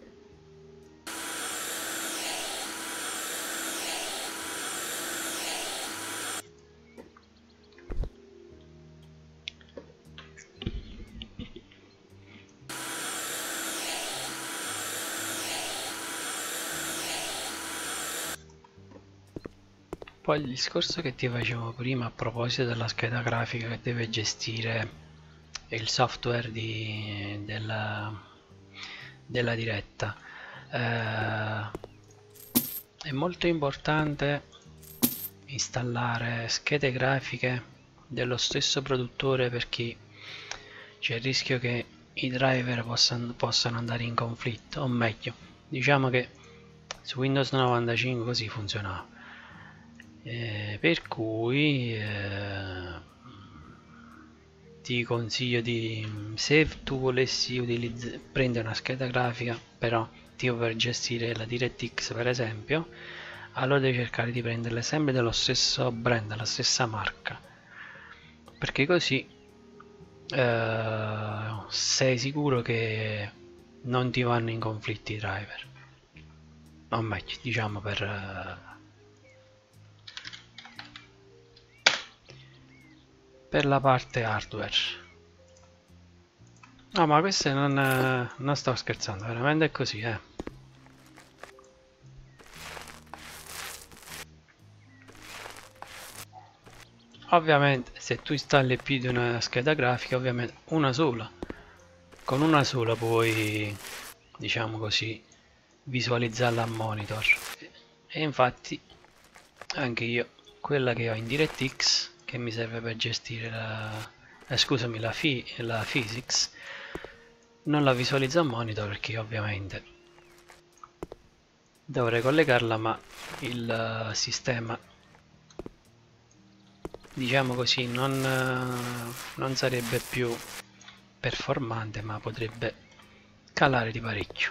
Poi il discorso che ti facevo prima a proposito della scheda grafica che deve gestire il software della diretta, è molto importante installare schede grafiche dello stesso produttore, perché c'è il rischio che i driver possano andare in conflitto, o meglio, diciamo che su Windows 95 così funzionava. Per cui ti consiglio se tu volessi prendere una scheda grafica però tipo per gestire la DirectX per esempio, allora devi cercare di prenderle sempre dello stesso brand, la stessa marca, perché così sei sicuro che non ti vanno in conflitti i driver, o meglio diciamo per la parte hardware. No, ma questo non sto scherzando, veramente è così, eh. Ovviamente se tu installi più di una scheda grafica, ovviamente una sola, con una sola puoi, diciamo così, visualizzarla a monitor. E infatti anche io, quella che ho in DirectX, che mi serve per gestire scusami, la physics, non la visualizzo a monitor perché ovviamente dovrei collegarla, ma il sistema, diciamo così, non sarebbe più performante, ma potrebbe calare di parecchio.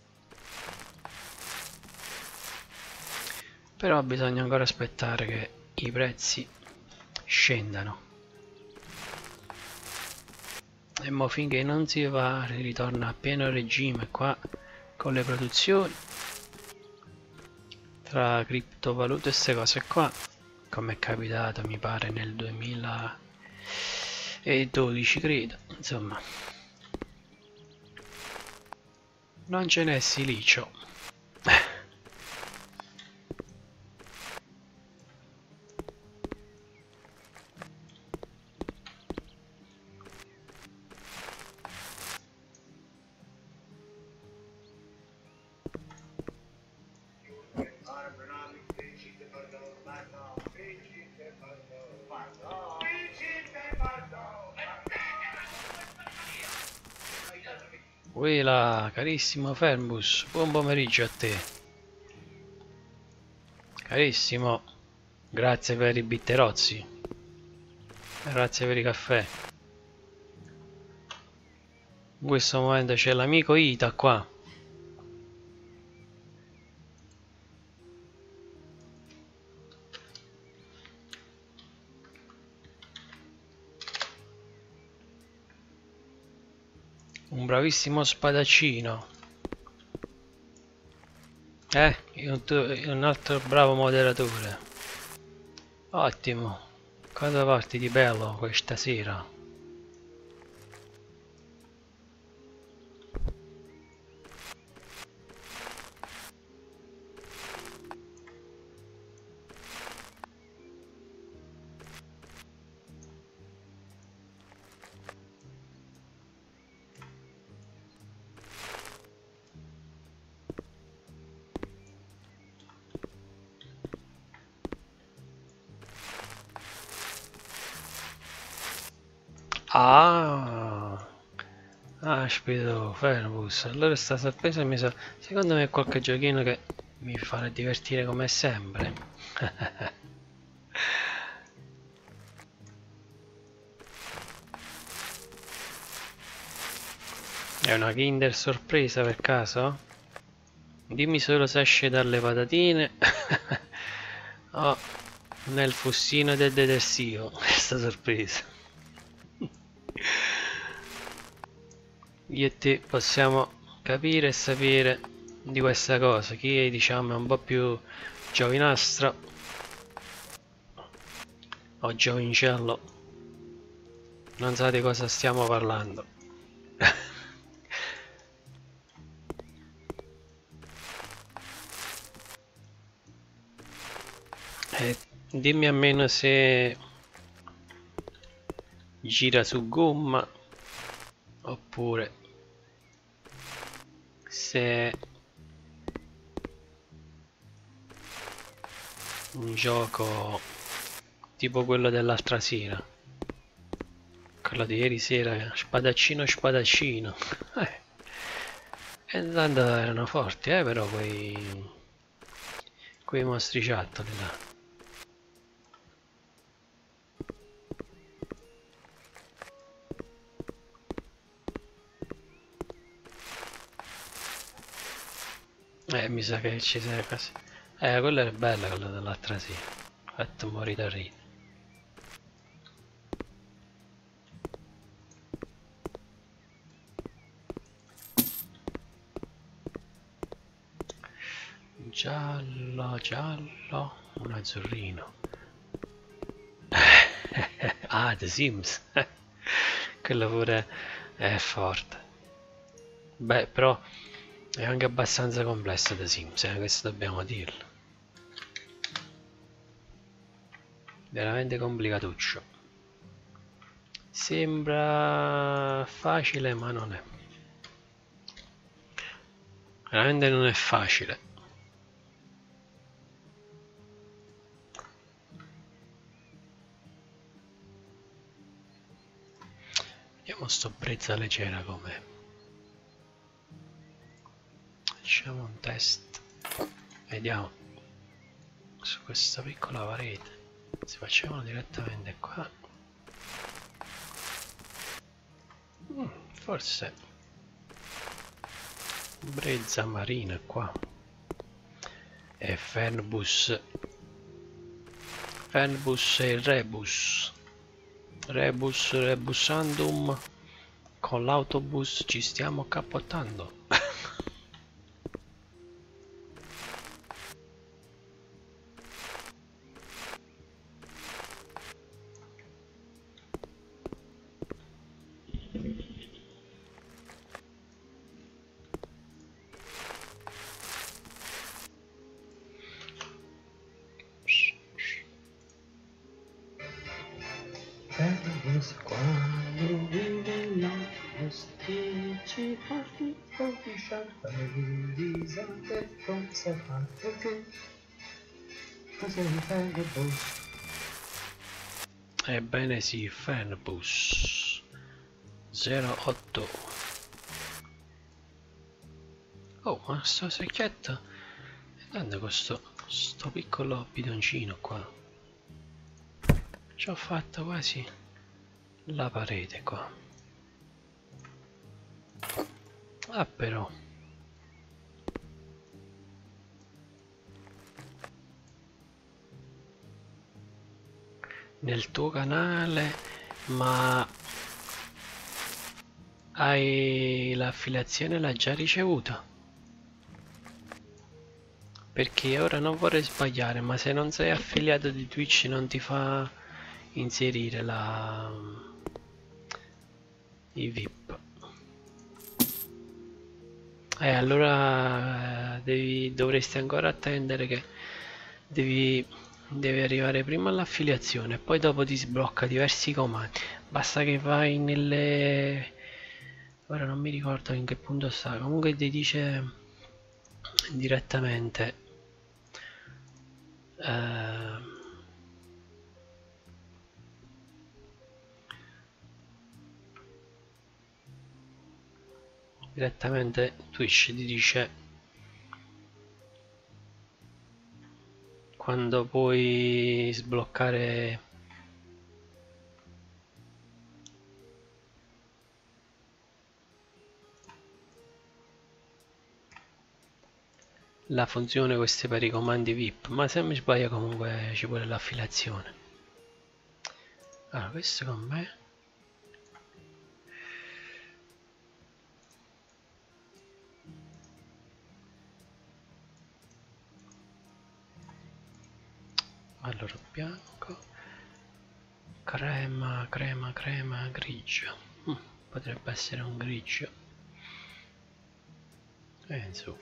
Però bisogna ancora aspettare che i prezzi scendano, e mo finché non si va, ritorna a pieno regime qua con le produzioni tra criptovalute e queste cose qua, come è capitato mi pare nel 2012 credo, insomma non ce n'è silicio. Uela, carissimo Fermus, buon pomeriggio a te. Carissimo, grazie per i bitterozzi, grazie per i caffè. In questo momento c'è l'amico Ita qua. Un bravissimo spadaccino. Un altro bravo moderatore. Ottimo. Cosa parti di bello questa sera? Ah, aspetta, Fermus. Allora sta sorpresa mi sa. Secondo me è qualche giochino che mi farà divertire come sempre. È una Kinder sorpresa per caso? Dimmi solo se esce dalle patatine o nel fustino del detersivo questa sorpresa. Io e te possiamo capire e sapere di questa cosa. Chi diciamo è un po' più giovinastro o giovincello non sa di cosa stiamo parlando. Dimmi almeno se gira su gomma oppure se un gioco tipo quello dell'altra sera, quello di ieri sera, spadaccino spadaccino. E tanto erano forti, però quei mostriciattoli là. Mi sa che ci sei quasi. Quella era bella, quella dell'altra sera. Fatto morire da ridere. giallo, giallo, un azzurrino. Ah, The Sims. Quello pure è forte. Beh, però è anche abbastanza complesso The Sims, questo dobbiamo dirlo. Veramente complicatuccio. Sembra facile, ma non è. Veramente non è facile. Vediamo sto brezza leggera com'è. Facciamo un test. Vediamo. Su questa piccola parete. Si facciamo direttamente qua. Forse brezza marina qua. E Fernbus. Fernbus e Rebus. Rebus Rebusandum. Con l'autobus ci stiamo capotando. Quando vive l'autobus ci parti di sciarpare risate forse fatto che cosa mi fai il bus? Ebbene sì, Fernbus 08. Oh, ma sto secchietto è dando questo sto piccolo bidoncino qua. Ci ho fatto quasi la parete qua. Ah, però nel tuo canale, ma hai l'affiliazione l'ha già ricevuta? Perché ora non vorrei sbagliare, ma se non sei affiliato di Twitch non ti fa inserire i VIP. Allora dovresti ancora attendere che devi arrivare prima all'affiliazione e poi dopo ti sblocca diversi comandi. Basta che vai nelle... ora non mi ricordo in che punto sta, comunque ti dice direttamente Twitch ti dice quando puoi sbloccare la funzione questi per i comandi VIP, ma se mi sbaglio comunque ci vuole l'affiliazione. Allora, questo con me. Allora, bianco, crema, crema, crema, grigio. Potrebbe essere un grigio. Insomma.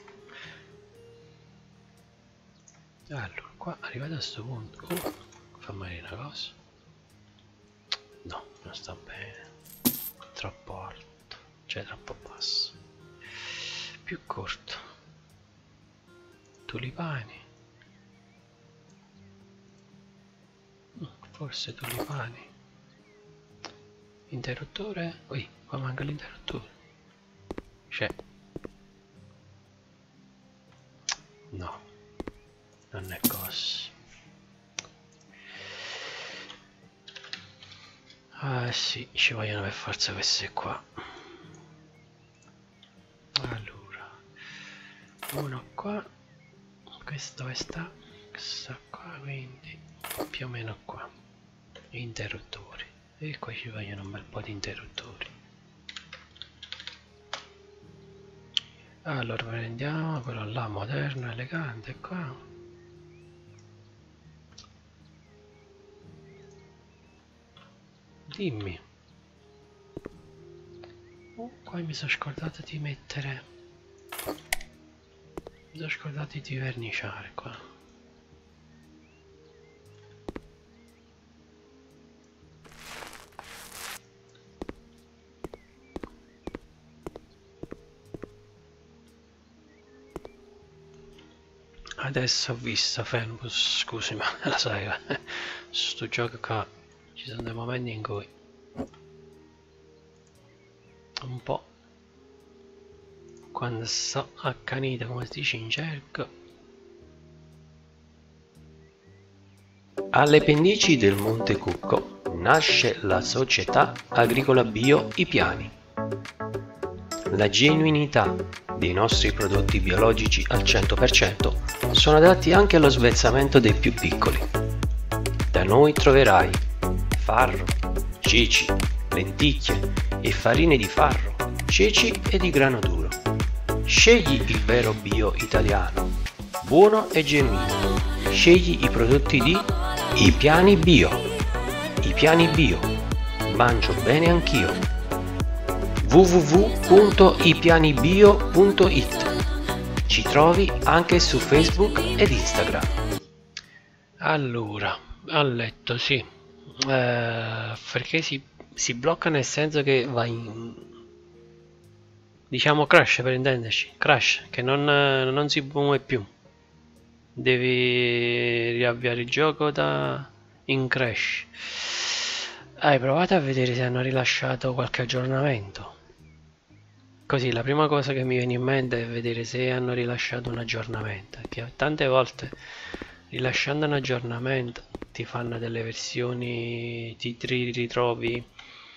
Allora, qua arrivato a questo punto. Fammi vedere una cosa. No, non sta bene. Troppo alto, cioè troppo basso. Più corto. Tulipani. Forse tulipani. Interruttore. Ui, qua manca l'interruttore. C'è. No, non è così. Ah sì, ci vogliono per forza queste qua. Allora, uno qua, questo dove sta? Sta qua, quindi più o meno qua. Interruttori. E qua ci vogliono un bel po' di interruttori. Allora prendiamo quello là moderno, elegante qua. Dimmi. Qua mi sono scordato di mettere, mi sono scordato di verniciare qua. Adesso ho visto Fenbus, scusi, ma la sai, sto gioco qua ci sono dei momenti in cui un po', quando sto accanito, come si dice, in cerco. Alle pendici del Monte Cucco nasce la società agricola bio I Piani. La genuinità dei nostri prodotti biologici al 100% sono adatti anche allo svezzamento dei più piccoli. Da noi troverai farro, ceci, lenticchie e farine di farro, ceci e di grano duro. Scegli il vero bio italiano, buono e genuino. Scegli i prodotti di I Piani Bio. I Piani Bio. Mangio bene anch'io. www.ipianibio.it. Ci trovi anche su Facebook ed Instagram. Allora, a letto, sì. Perché si blocca, nel senso che va in, diciamo, crash, per intenderci, crash, che non si muove più. Devi riavviare il gioco in crash. Hai provato a vedere se hanno rilasciato qualche aggiornamento? Così la prima cosa che mi viene in mente è vedere se hanno rilasciato un aggiornamento, perché tante volte rilasciando un aggiornamento ti fanno delle versioni, ti ritrovi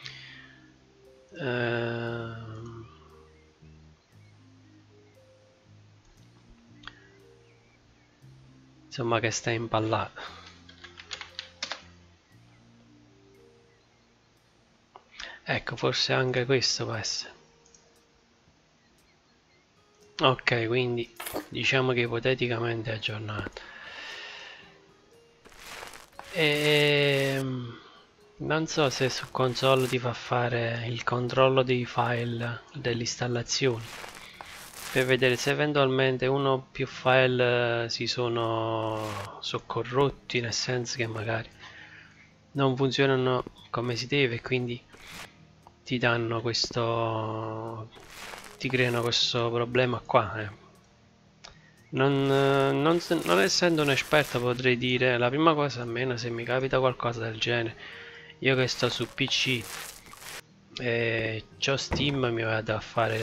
insomma, che stai impallato. Ecco, forse anche questo può essere. Ok, quindi diciamo che ipoteticamente è aggiornato. Non so se su console ti fa fare il controllo dei file dell'installazione, per vedere se eventualmente uno o più file si sono corrotti, nel senso che magari non funzionano come si deve, quindi ti danno questo, ti creano questo problema qua. Non essendo un esperto potrei dire, la prima cosa, almeno se mi capita qualcosa del genere, io che sto su PC e c'ho Steam, mi vado a fare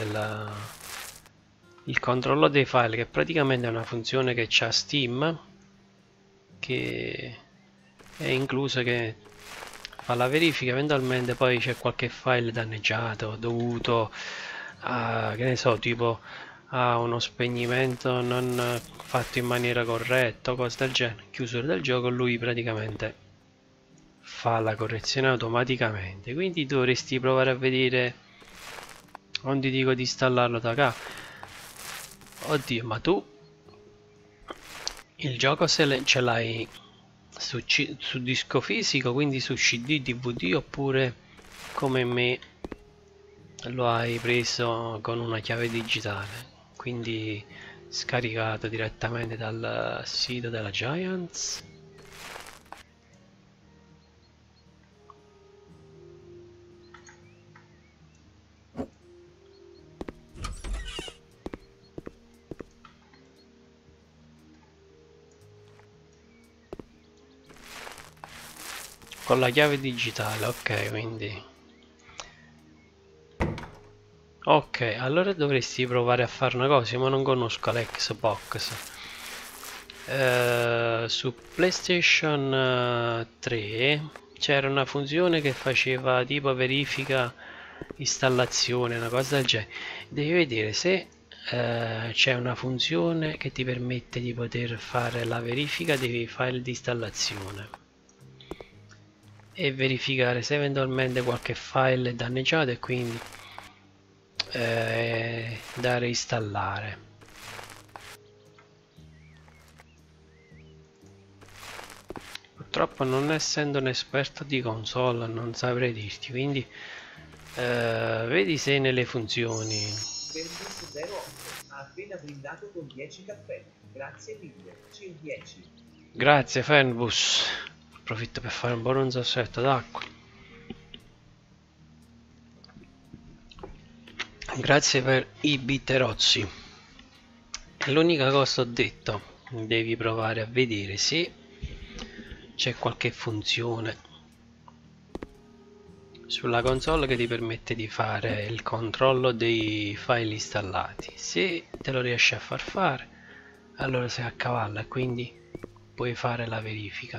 il controllo dei file, che praticamente è una funzione che c'ha Steam, che è incluso, che fa la verifica, eventualmente poi c'è qualche file danneggiato dovuto a, che ne so, tipo a uno spegnimento non fatto in maniera corretta, cose del genere. Chiusura del gioco, lui praticamente fa la correzione automaticamente, quindi dovresti provare a vedere, non ti dico di installarlo da capo. Oddio, ma tu il gioco ce l'hai su disco fisico, quindi su CD, DVD, oppure come me lo hai preso con una chiave digitale, quindi scaricato direttamente dal sito della Giants? Con la chiave digitale, ok, quindi ok, allora dovresti provare a fare una cosa, ma non conosco l'Xbox. Su PlayStation 3 c'era una funzione che faceva tipo verifica installazione, una cosa del genere. Devi vedere se c'è una funzione che ti permette di poter fare la verifica dei file di installazione e verificare se eventualmente qualche file è danneggiato, e quindi da reinstallare. Purtroppo, non essendo un esperto di console, non saprei dirti, quindi vedi se nelle funzioni. Fernbus 08 ha appena brindato con 10 caffè. Grazie mille. Cin 10. Grazie Fernbus, approfitto per fare un buon sorsetto d'acqua. Grazie per i bitterozzi. L'unica cosa ho detto, devi provare a vedere se c'è qualche funzione sulla console che ti permette di fare il controllo dei file installati. Se te lo riesci a far fare, allora sei a cavallo e quindi puoi fare la verifica,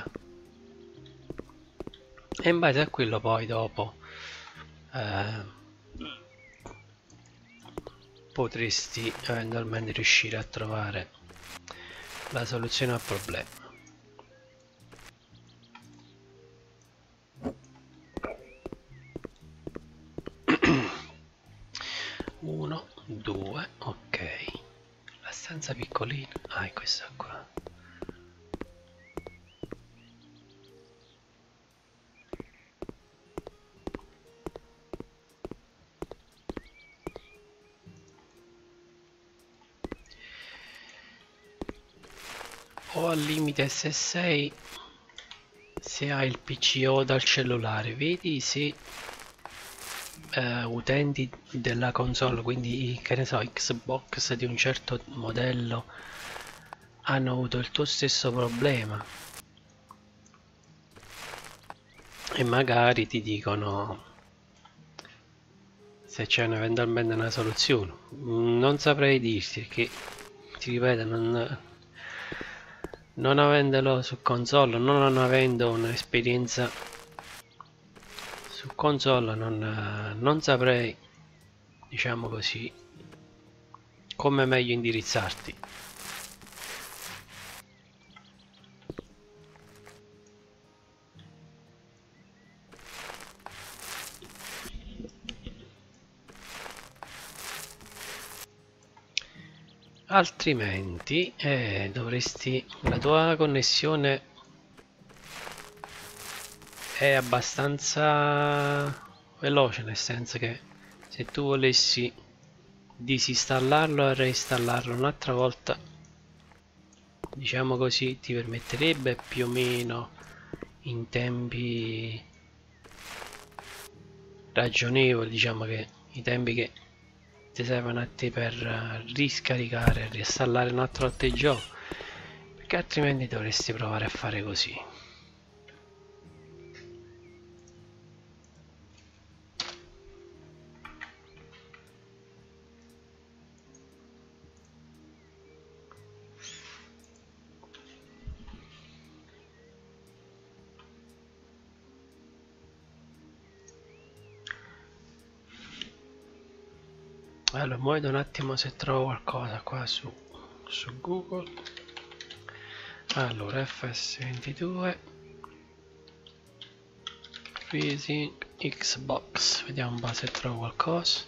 e in base a quello poi dopo potresti eventualmente riuscire a trovare la soluzione al problema. 1, 2, ok. La stanza piccolina, è questa qua. O al limite S6 se hai il PC o dal cellulare, vedi se utenti della console, quindi che ne so, Xbox di un certo modello, hanno avuto il tuo stesso problema e magari ti dicono se c'è eventualmente una soluzione. Non saprei dirti perché, ti ripeto, non avendolo su console, non avendo un'esperienza su console, non saprei, diciamo così, come meglio indirizzarti. Altrimenti dovresti, la tua connessione è abbastanza veloce, nel senso che se tu volessi disinstallarlo e reinstallarlo un'altra volta, diciamo così, ti permetterebbe più o meno in tempi ragionevoli, diciamo che i tempi che ti servono a te per riscaricare e reinstallare un'altra volta il gioco, perché altrimenti dovresti provare a fare così. Allora, vedo un attimo se trovo qualcosa qua su Google. Allora, FS22 Freezing Xbox, vediamo un po' se trovo qualcosa.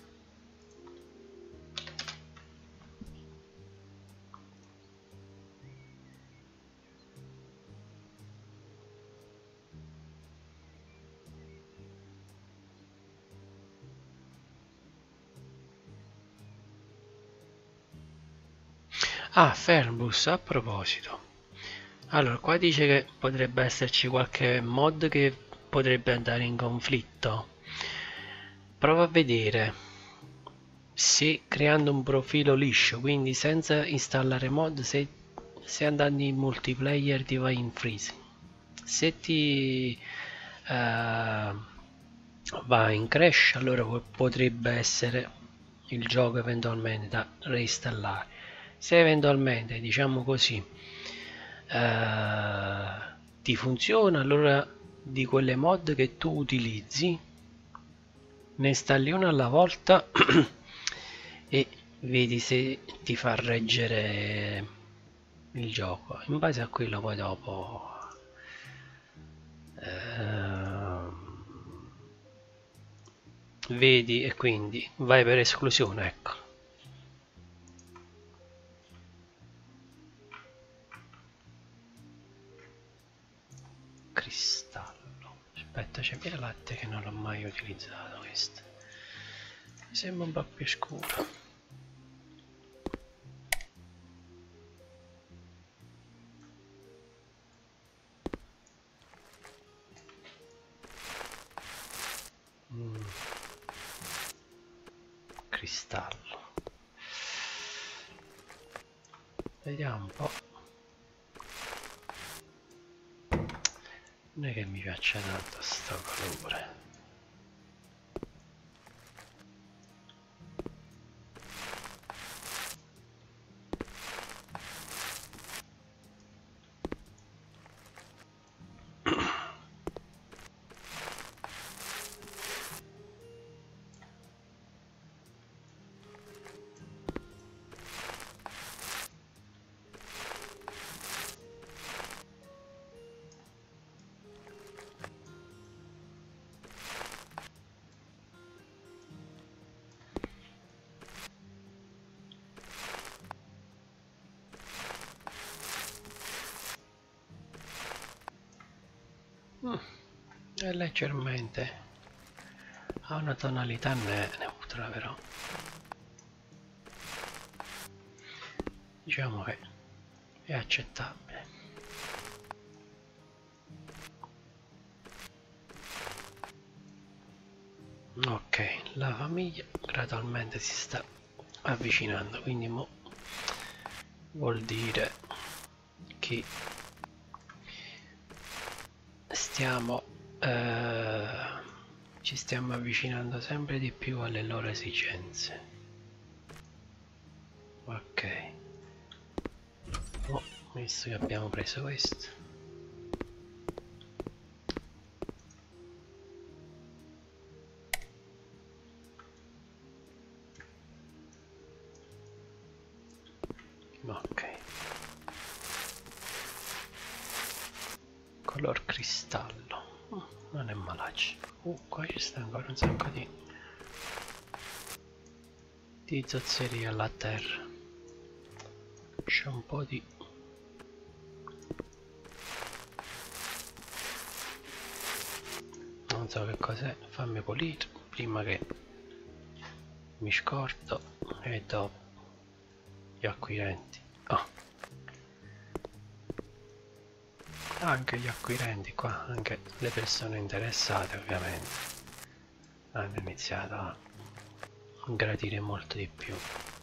Fernbus, a proposito, allora qua dice che potrebbe esserci qualche mod che potrebbe andare in conflitto. Prova a vedere se creando un profilo liscio, quindi senza installare mod, se andando in multiplayer ti vai in freezing. Se ti va in crash, allora potrebbe essere il gioco eventualmente da reinstallare. Se eventualmente, diciamo così, ti funziona, allora di quelle mod che tu utilizzi ne installi una alla volta e vedi se ti fa reggere il gioco. In base a quello poi dopo vedi, e quindi vai per esclusione, ecco. Cristallo, aspetta, c'è via latte che non l'ho mai utilizzato. Questo mi sembra un po' più scuro. Cristallo, vediamo un po'. Non è che mi piaccia tanto sto colore. È leggermente, ha una tonalità neutra, però diciamo che è accettabile. Ok, la famiglia gradualmente si sta avvicinando, quindi mo vuol dire che ci stiamo avvicinando sempre di più alle loro esigenze. Ok, visto che abbiamo preso questo, ok, color cristallo, non è malaccio. Qua ci sta ancora un sacco di zozzeria alla terra. C'è un po' di non so che cos'è, fammi pulire prima che mi scordo e dopo gli acquirenti. Anche gli acquirenti qua, anche le persone interessate ovviamente hanno iniziato a gradire molto di più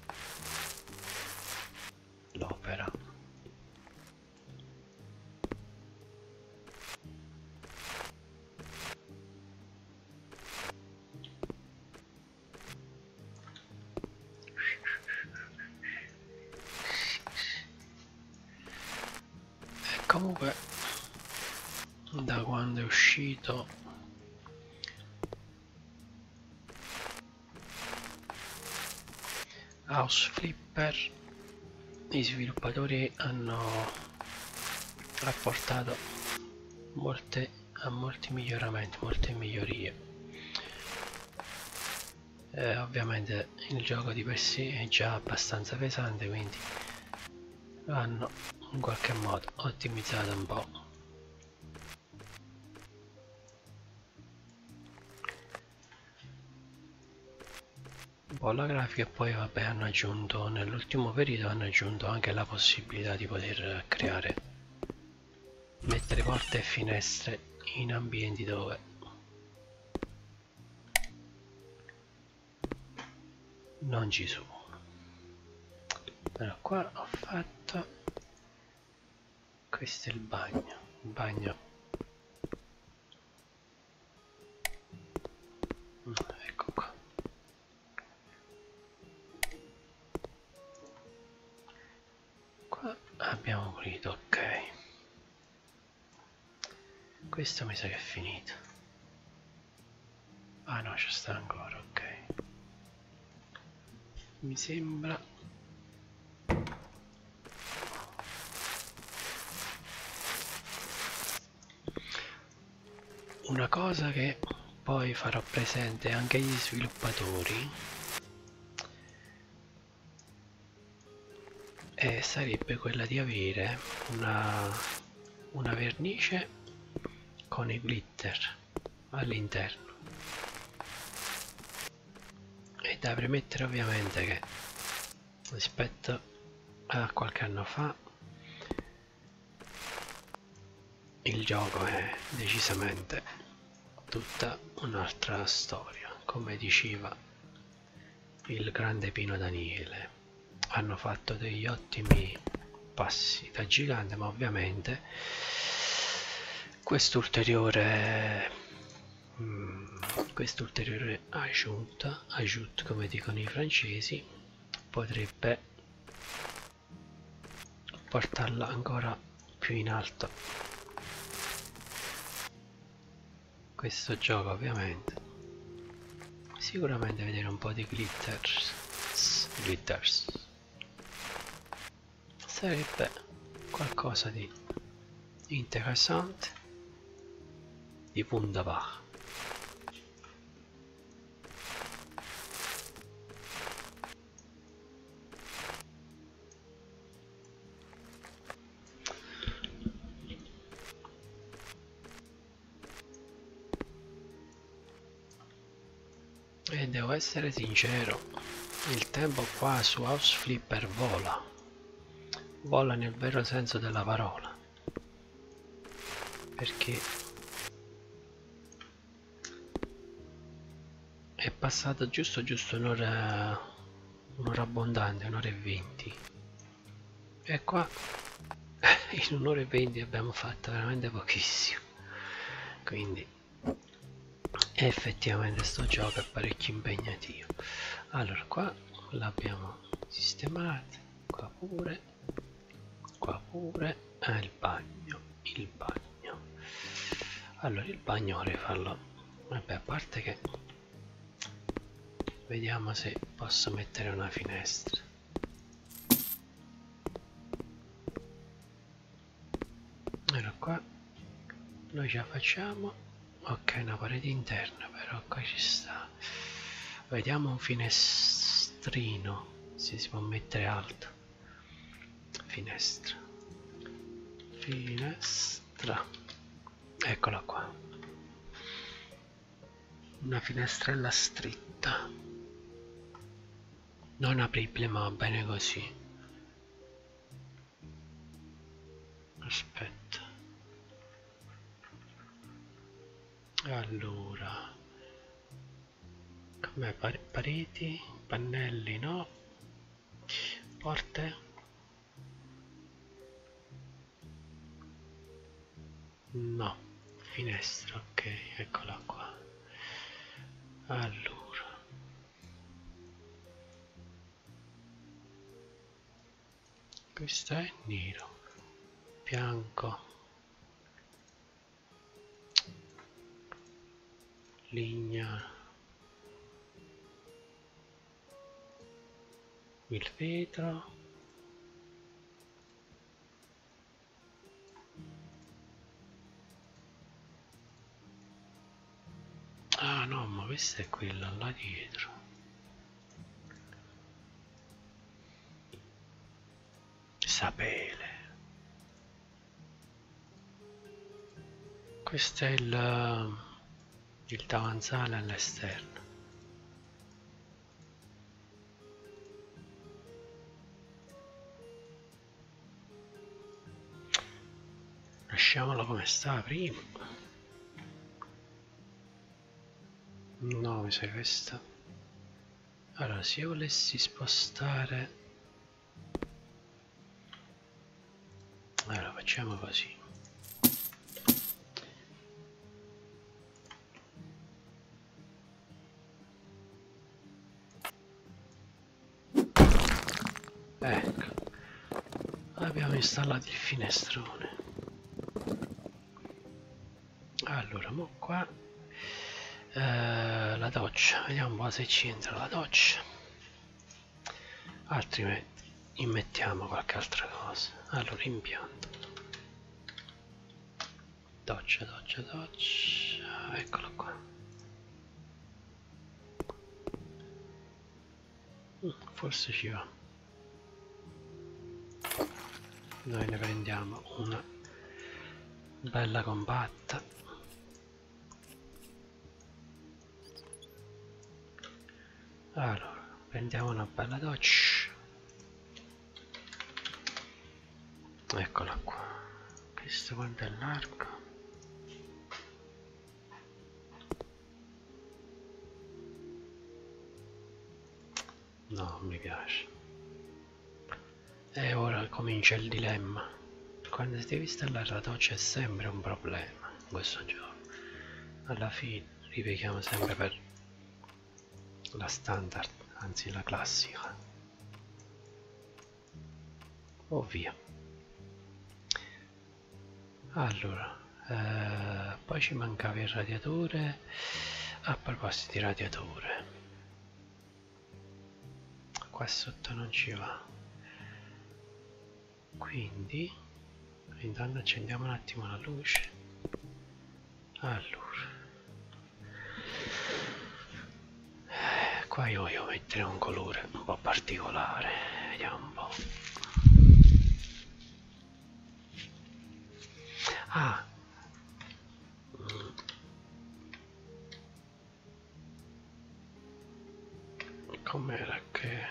l'opera. E comunque da quando è uscito House Flipper, gli sviluppatori hanno apportato molti miglioramenti, molte migliorie. Ovviamente il gioco di per sé è già abbastanza pesante, quindi lo hanno in qualche modo ottimizzato un po'. La grafica, e poi vabbè hanno aggiunto nell'ultimo periodo anche la possibilità di poter mettere porte e finestre in ambienti dove non ci sono. Allora, qua ho fatto, questo è il bagno, ecco qua. Abbiamo pulito, ok. Questo mi sa che è finito. Ah no, ci sta ancora, ok. Mi sembra una cosa che poi farò presente anche agli sviluppatori, e sarebbe quella di avere una vernice con i glitter all'interno. E da premettere ovviamente che rispetto a qualche anno fa il gioco è decisamente tutta un'altra storia. Come diceva il grande Pino Daniele, hanno fatto degli ottimi passi da gigante, ma ovviamente quest'ulteriore ajout come dicono i francesi, potrebbe portarla ancora più in alto questo gioco. Ovviamente sicuramente vedere un po' di glitters sarebbe qualcosa di interessante, di wunderbar. E devo essere sincero, il tempo qua su House Flipper vola nel vero senso della parola, perché è passata giusto un'ora abbondante, un'ora e 20, e qua in un'ora e 20 abbiamo fatto veramente pochissimo, quindi effettivamente sto gioco è parecchio impegnativo. Allora, qua l'abbiamo sistemato, qua pure, il bagno. Allora, il bagno vorrei farlo, vabbè, a parte che vediamo se posso mettere una finestra. Allora, qua noi ce la facciamo. Ok, una parete interna, però qua ci sta. Vediamo un finestrino, se si può mettere alto. Finestra, eccola qua, una finestrella stritta, non apribile, ma va bene così. Aspetta, allora, com'è? Pareti, pannelli no, porte no, finestra, ok, eccola qua. Allora, questo è nero, bianco, legna, il vetro, ah no, ma questa è quella là dietro. Sapele. Questo è il davanzale all'esterno. Lasciamolo come sta prima. No, mi sa questa. Allora, se io volessi spostare, allora facciamo così. Ecco, abbiamo installato il finestrone. Allora, mo qua la doccia, vediamo un po' se ci entra la doccia, altrimenti immettiamo qualche altra cosa. Allora, impianto, doccia, eccolo qua. forse ci va. Noi ne prendiamo una bella compatta. Allora, prendiamo una bella doccia. Eccola qua. Questo quanto è largo. No, non mi piace. E ora comincia il dilemma. Quando si deve installare la doccia è sempre un problema in questo gioco. Alla fine ripieghiamo sempre per la standard, anzi la classica. O via. Allora, poi ci mancava il radiatore. A proposito di radiatore, qua sotto non ci va, quindi intanto accendiamo un attimo la luce. Allora, qua io voglio mettere un colore un po' particolare, vediamo un po'. Ah, com'era che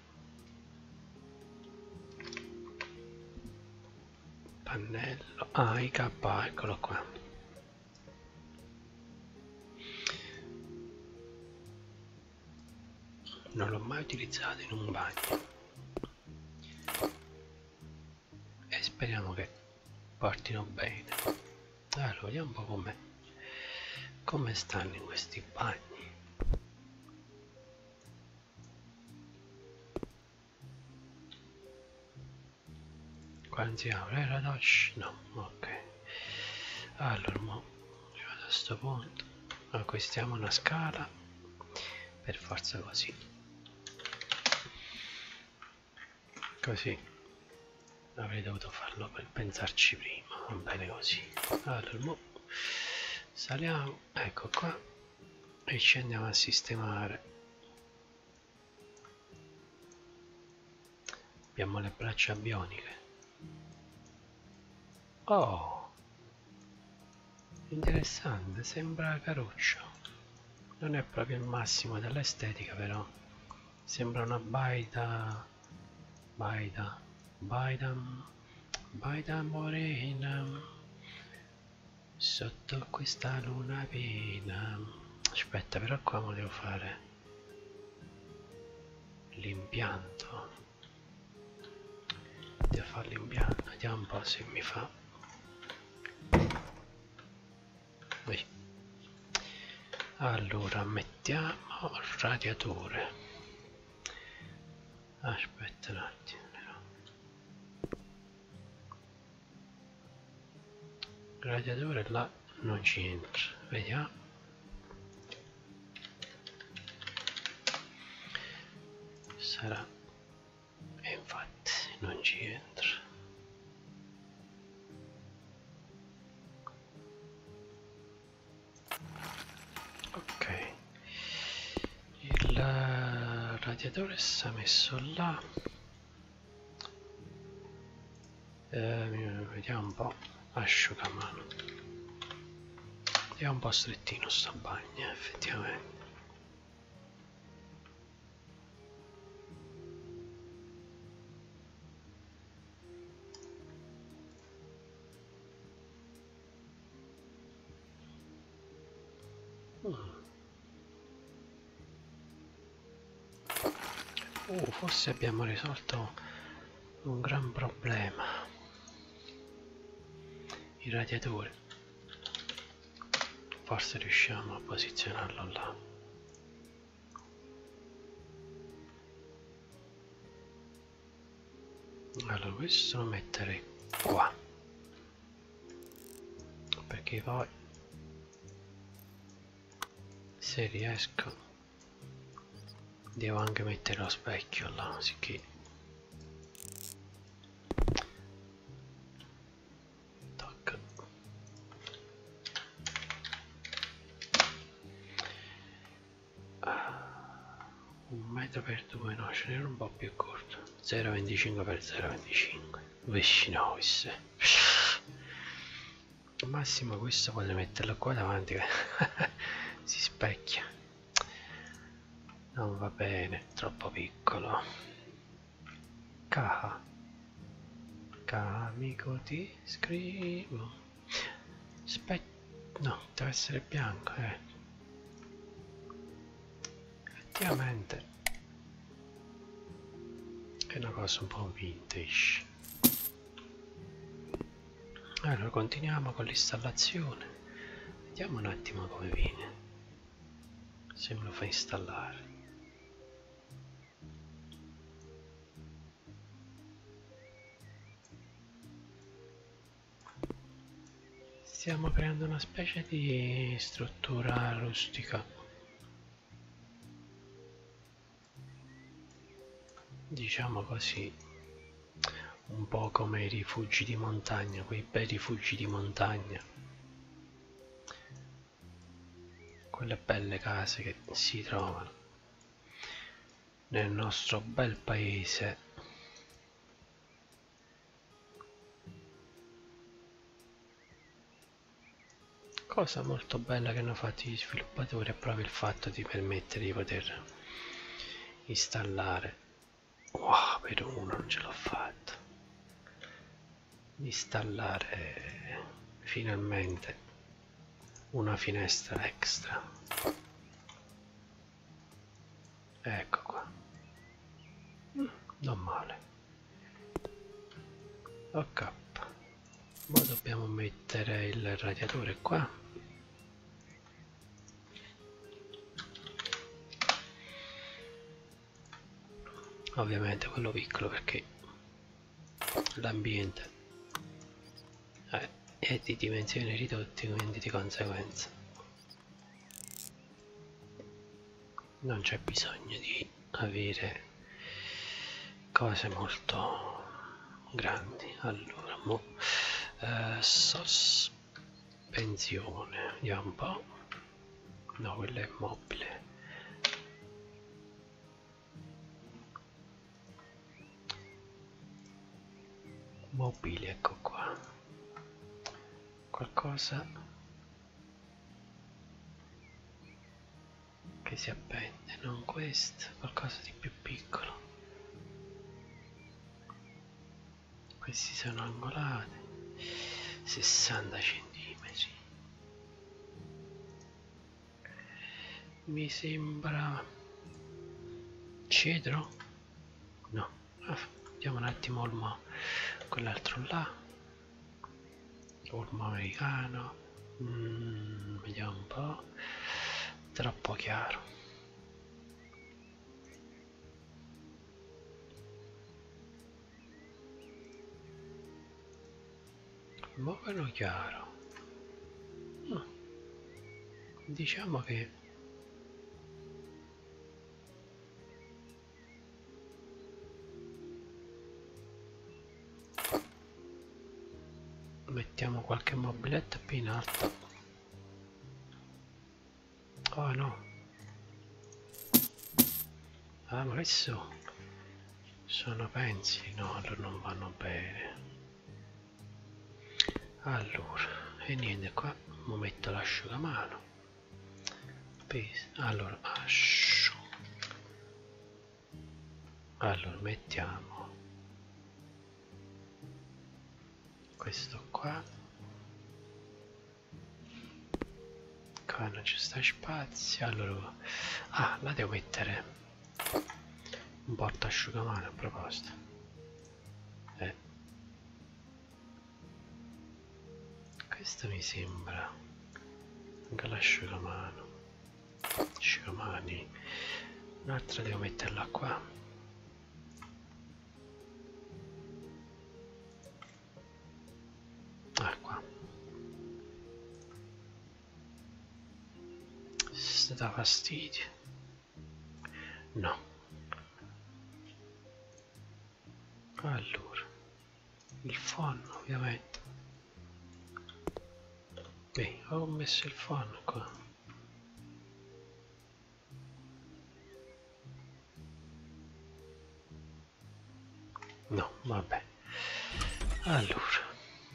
pannello? Ah, IK, eccolo qua. Non l'ho mai utilizzato in un bagno e speriamo che portino bene. Allora, vediamo un po' come stanno in questi bagni. Quando si apre la doccia? No, ok. Allora, mo ci vado a sto punto, acquistiamo una scala, per forza così. Così avrei dovuto farlo per pensarci prima, va bene così. Allora, mo saliamo, ecco qua, e ci andiamo a sistemare. Abbiamo le braccia bioniche. Oh, interessante, sembra caruccio. Non è proprio il massimo dell'estetica, però sembra una baita morena sotto questa luna piena. Aspetta, però qua mo devo fare l'impianto. Devo fare l'impianto, vediamo un po' se mi fa. Allora mettiamo il radiatore. Aspetta un attimo. Il radiatore là non ci entra, vediamo. Sarà, e infatti non ci entra. Ok, il radiatore sta messo là. Vediamo un po'. Asciugamano, è un po' strettino sta bagna, effettivamente. Forse abbiamo risolto un gran problema. Il radiatore, forse riusciamo a posizionarlo là. Allora questo lo metterei qua, perché poi se riesco devo anche mettere lo specchio là, sicché tocca. 1 metro per 2, no, ce n'era un po' più corto. 0,25 per 0,25. Vicino questo. Al massimo questo potrei metterlo qua davanti che si specchia. Non va bene, troppo piccolo. Amico ti scrivo. No, deve essere bianco, effettivamente è una cosa un po' vintage. Allora continuiamo con l'installazione, vediamo un attimo come viene, se me lo fa installare. Stiamo creando una specie di struttura rustica, diciamo così, un po' come i rifugi di montagna, quei bei rifugi di montagna, quelle belle case che si trovano nel nostro bel paese. Cosa molto bella che hanno fatto gli sviluppatori è proprio il fatto di permettere di poter installare, wow, per uno non ce l'ho fatto, installare finalmente una finestra extra. Ecco qua, non male. Ok, ora dobbiamo mettere il radiatore qua. Ovviamente quello piccolo perché l'ambiente è di dimensioni ridotte, quindi di conseguenza non c'è bisogno di avere cose molto grandi. Allora sospensione, vediamo un po'. No, quello è mobile. Mobili, ecco qua, qualcosa che si appende, non questo, qualcosa di più piccolo. Questi sono angolati, 60 centimetri, mi sembra cedro? No, vediamo un attimo quell'altro là, olmo americano, vediamo un po', troppo chiaro. Molto chiaro. Diciamo che mettiamo qualche mobiletto più in alto. Oh no, ah, ma questo sono pensili, no, allora non vanno bene. Allora, e niente, qua mi metto l'asciugamano. Allora, allora mettiamo questo qua non ci sta spazio. Allora, la devo mettere un portasciugamano a proposito. Questo mi sembra anche l'asciugamano, asciugamani. Un'altra devo metterla qua. Qua se dà fastidio. No, allora il forno ovviamente. Beh, ho messo il forno qua. No, vabbè. Allora,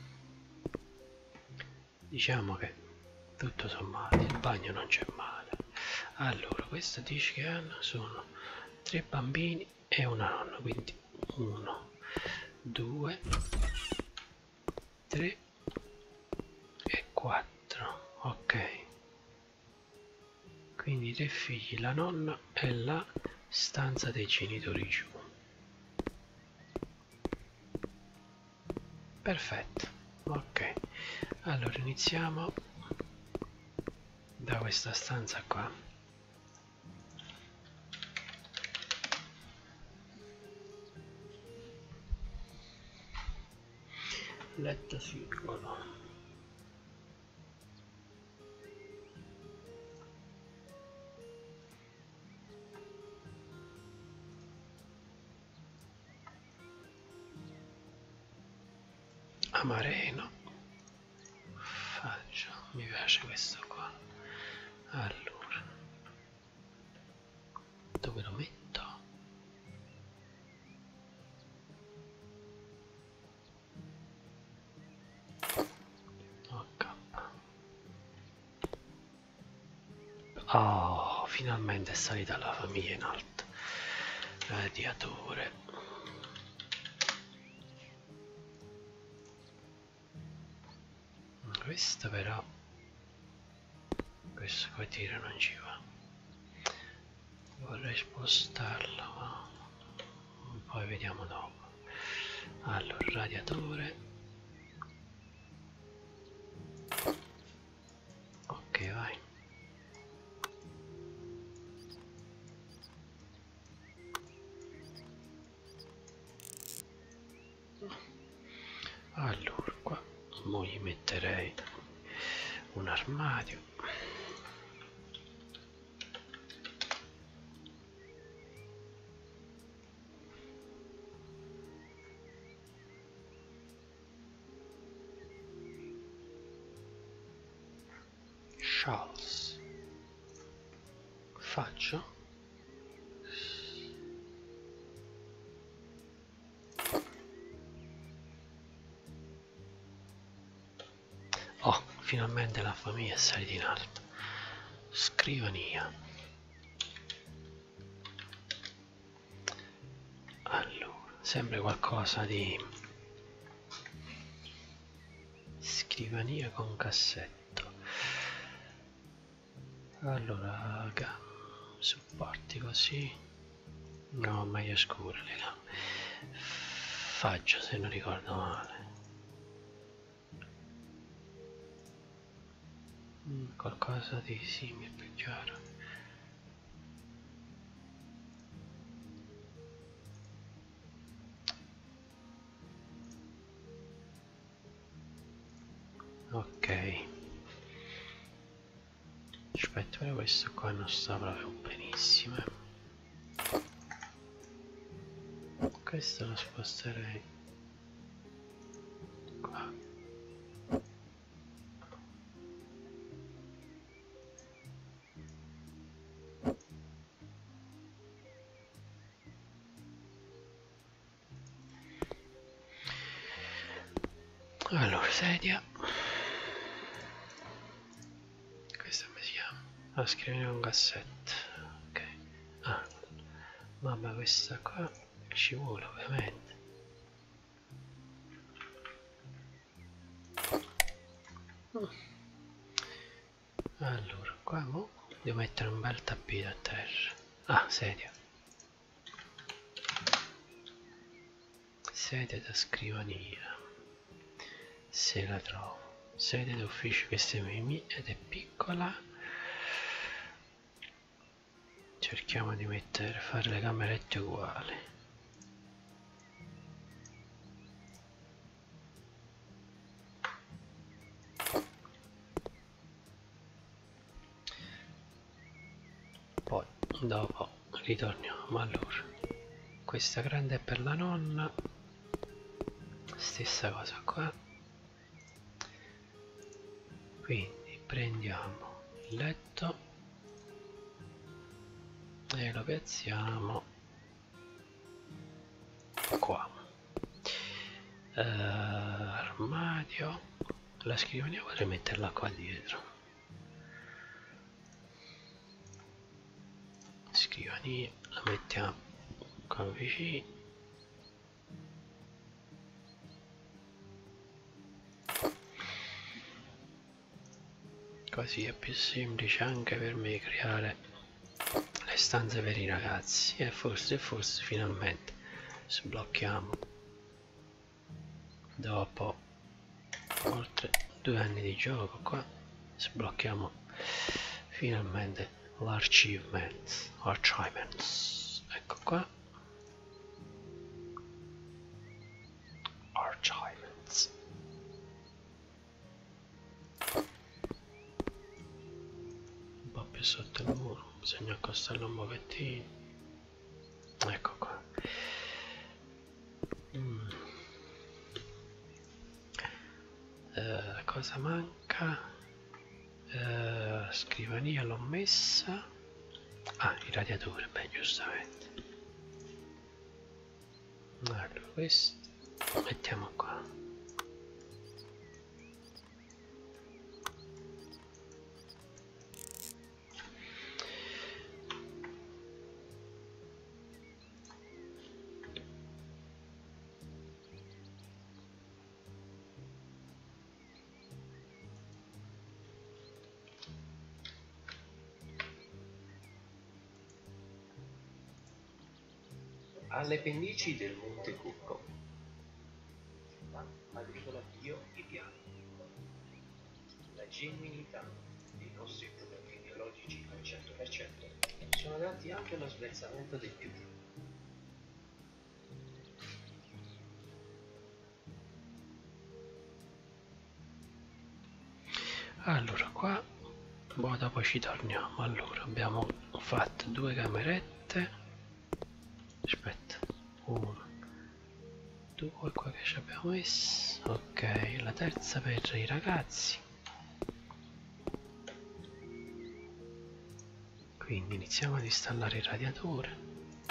diciamo che tutto sommato il bagno non c'è male. Allora, questo dice che sono 3 bambini e una nonna, quindi 1, 2, 3 e 4. Ok, quindi 3 figli, la nonna e la stanza dei genitori giù. Perfetto. Ok, allora iniziamo da questa stanza qua. Letto singolo. Amareno. Faccio, mi piace questo qua. Allora, dove lo metto? Ok. Oh, finalmente è salita la famiglia in alto. Radiatore. Questo però, questo quartiere non ci va. Vorrei spostarlo, ma poi vediamo dopo. Allora, radiatore. Ok, vai. Allora, qua mo gli metterei un armadio. Charles. Faccio. Oh, finalmente la famiglia è salita in alto. Scrivania. Allora, sempre qualcosa di scrivania con cassetto. Allora, supporti così. No, meglio scurli là. Faccio, se non ricordo male. Qualcosa di simile, più chiaro. Ok, aspetta, però questo qua non sta proprio benissimo. Questo lo sposterei qua. Allora, sedia. Questo come si chiama? Ah, scrivere un cassetto. Ok. Ah, vabbè, questa qua ci vuole ovviamente. Allora, qua mo devo mettere un bel tappeto a terra. Ah, sedia. Sedia da scrivania. Se la trovo. Sedia d'ufficio, questa è mia ed è piccola. Cerchiamo di fare le camerette uguali. Poi dopo ritorniamo. Allora, questa grande è per la nonna, stessa cosa qua. Quindi prendiamo il letto e lo piazziamo qua. armadio, la scrivania potrei metterla qua dietro, scrivania la mettiamo qua vicino, così è più semplice anche per me creare le stanze per i ragazzi. E forse finalmente sblocchiamo, dopo oltre 2 anni di gioco qua, sblocchiamo finalmente l'archivements, ecco qua, archivements. Un po' più sotto il muro, bisogna accostarlo un pochettino, ecco qua. Cosa manca? Scrivania l'ho messa. Ah, il radiatore, beh, giustamente. Allora, questo lo mettiamo qua. Alle pendici del Monte Cucco. Agricola bio i piani. La genuinità dei nostri prodotti biologici al 100% sono adatti anche allo svezzamento dei più piccoli. Allora qua, boh, dopo ci torniamo. Allora abbiamo fatto 2 camerette, aspetta, 1, 2 qua che ci abbiamo messo, ok, la terza per i ragazzi. Quindi iniziamo ad installare il radiatore.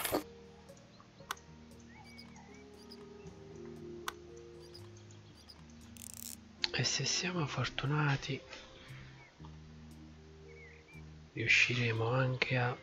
E se siamo fortunati riusciremo anche a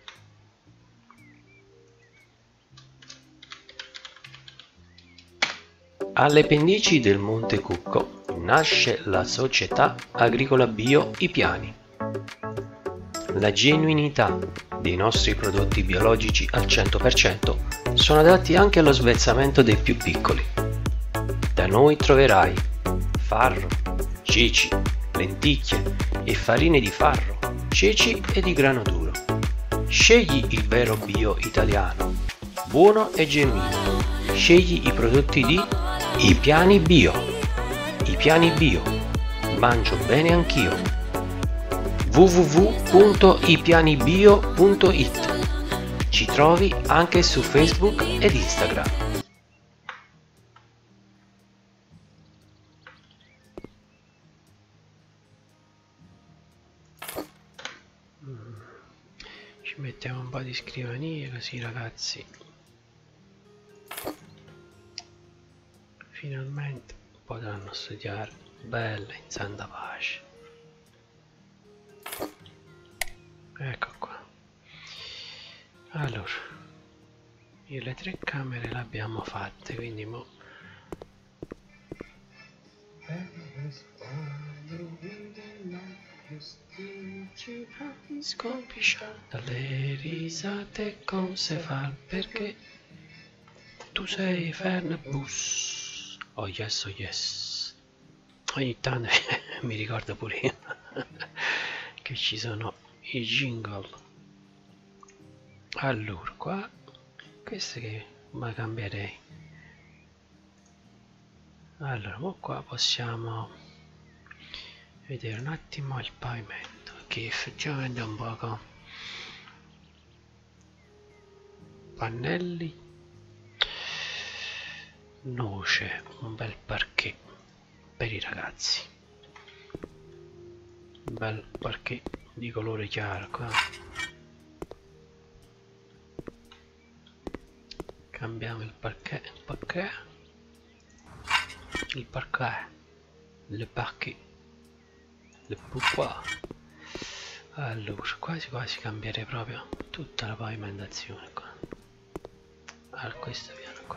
Alle pendici del Monte Cucco nasce la società agricola bio I Piani. La genuinità dei nostri prodotti biologici al 100% sono adatti anche allo svezzamento dei più piccoli. Da noi troverai farro, ceci, lenticchie e farine di farro, ceci e di grano duro. Scegli il vero bio italiano, buono e genuino. Scegli i prodotti di I Piani Bio. I Piani Bio. Mangio bene anch'io. www.ipianibio.it. Ci trovi anche su Facebook ed Instagram. ci mettiamo un po' di scrivanie così i ragazzi finalmente potranno studiare belle in santa pace. Ecco qua. Allora, le 3 camere le abbiamo fatte, quindi mo scompiscia dalle risate con se fa perché tu sei Fernbus. Oh yes, oh yes. Ogni tanto mi ricordo pure io che ci sono i jingle. Allora qua queste che ma cambierei. Allora qua possiamo vedere un attimo il pavimento che effettivamente è un poco pannelli, noce, un bel parquet per i ragazzi, un bel parquet di colore chiaro qua. Cambiamo il parquet il perché, le perché, le pourquoi. Allora, quasi quasi cambierei proprio tutta la pavimentazione qua. Allora, questo piano qua.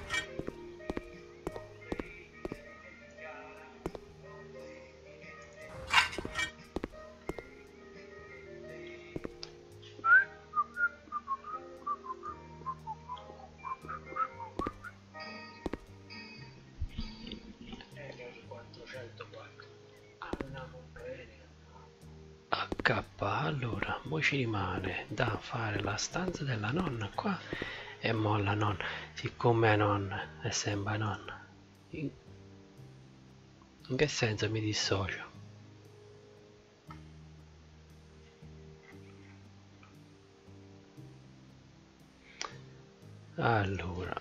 HP, allora, poi ci rimane da fare la stanza della nonna qua e mo la nonna, siccome è nonna è sempre nonna. In che senso mi dissocio? Allora,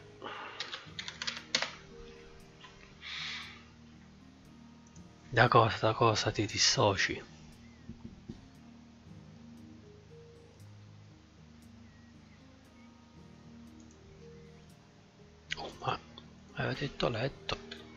da cosa ti dissoci? Oh, ma aveva detto letto.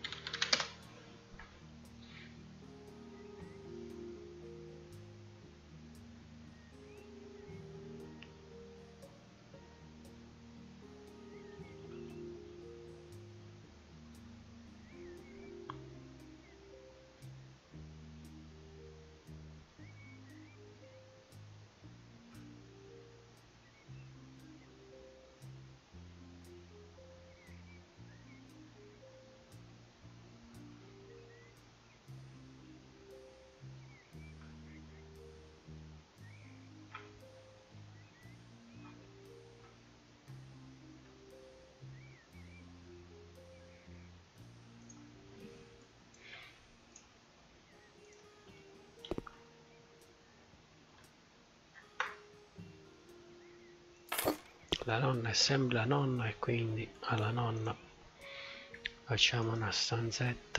La nonna è sempre la nonna e quindi alla nonna facciamo una stanzetta.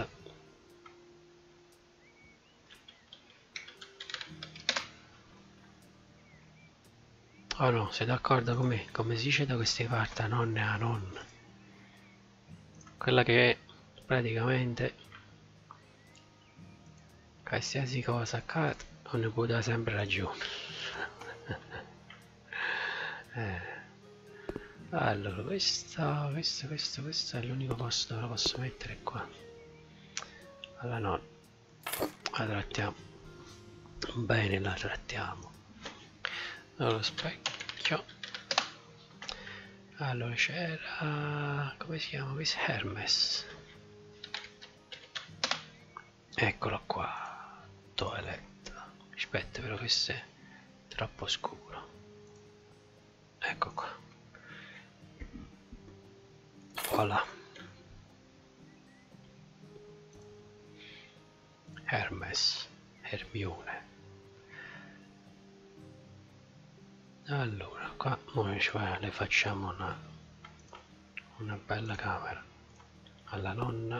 Oh no, sei d'accordo con me? Come si dice da queste parti, la nonna è la nonna. Quella che praticamente qualsiasi cosa accade non può dare sempre ragione. Allora, questo è l'unico posto dove la posso mettere qua. Alla nonna. La trattiamo. Bene, la trattiamo. Allora, specchio. Allora c'era, come si chiama questo? Hermes. Eccolo qua. Toilette. Aspetta, però questo è troppo scuro. Ecco qua. Voilà. Hermes. Hermione. Allora, qua le facciamo una bella camera alla nonna.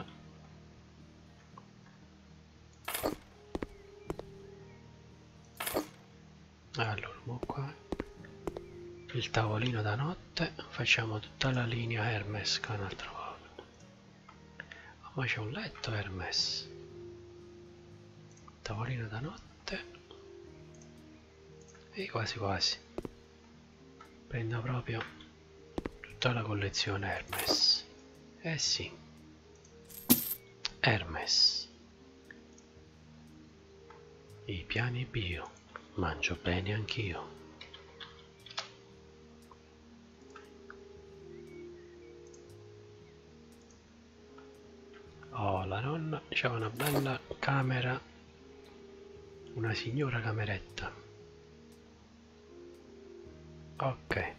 Allora, qua il tavolino da notte, facciamo tutta la linea Hermes qua un'altra volta. Ma c'è un letto Hermes. Tavolino da notte. E quasi quasi prendo proprio tutta la collezione Hermes. Eh sì, Hermes. I piani bio, mangio bene anch'io. Oh, la nonna c'ha una bella camera, una signora cameretta. Ok,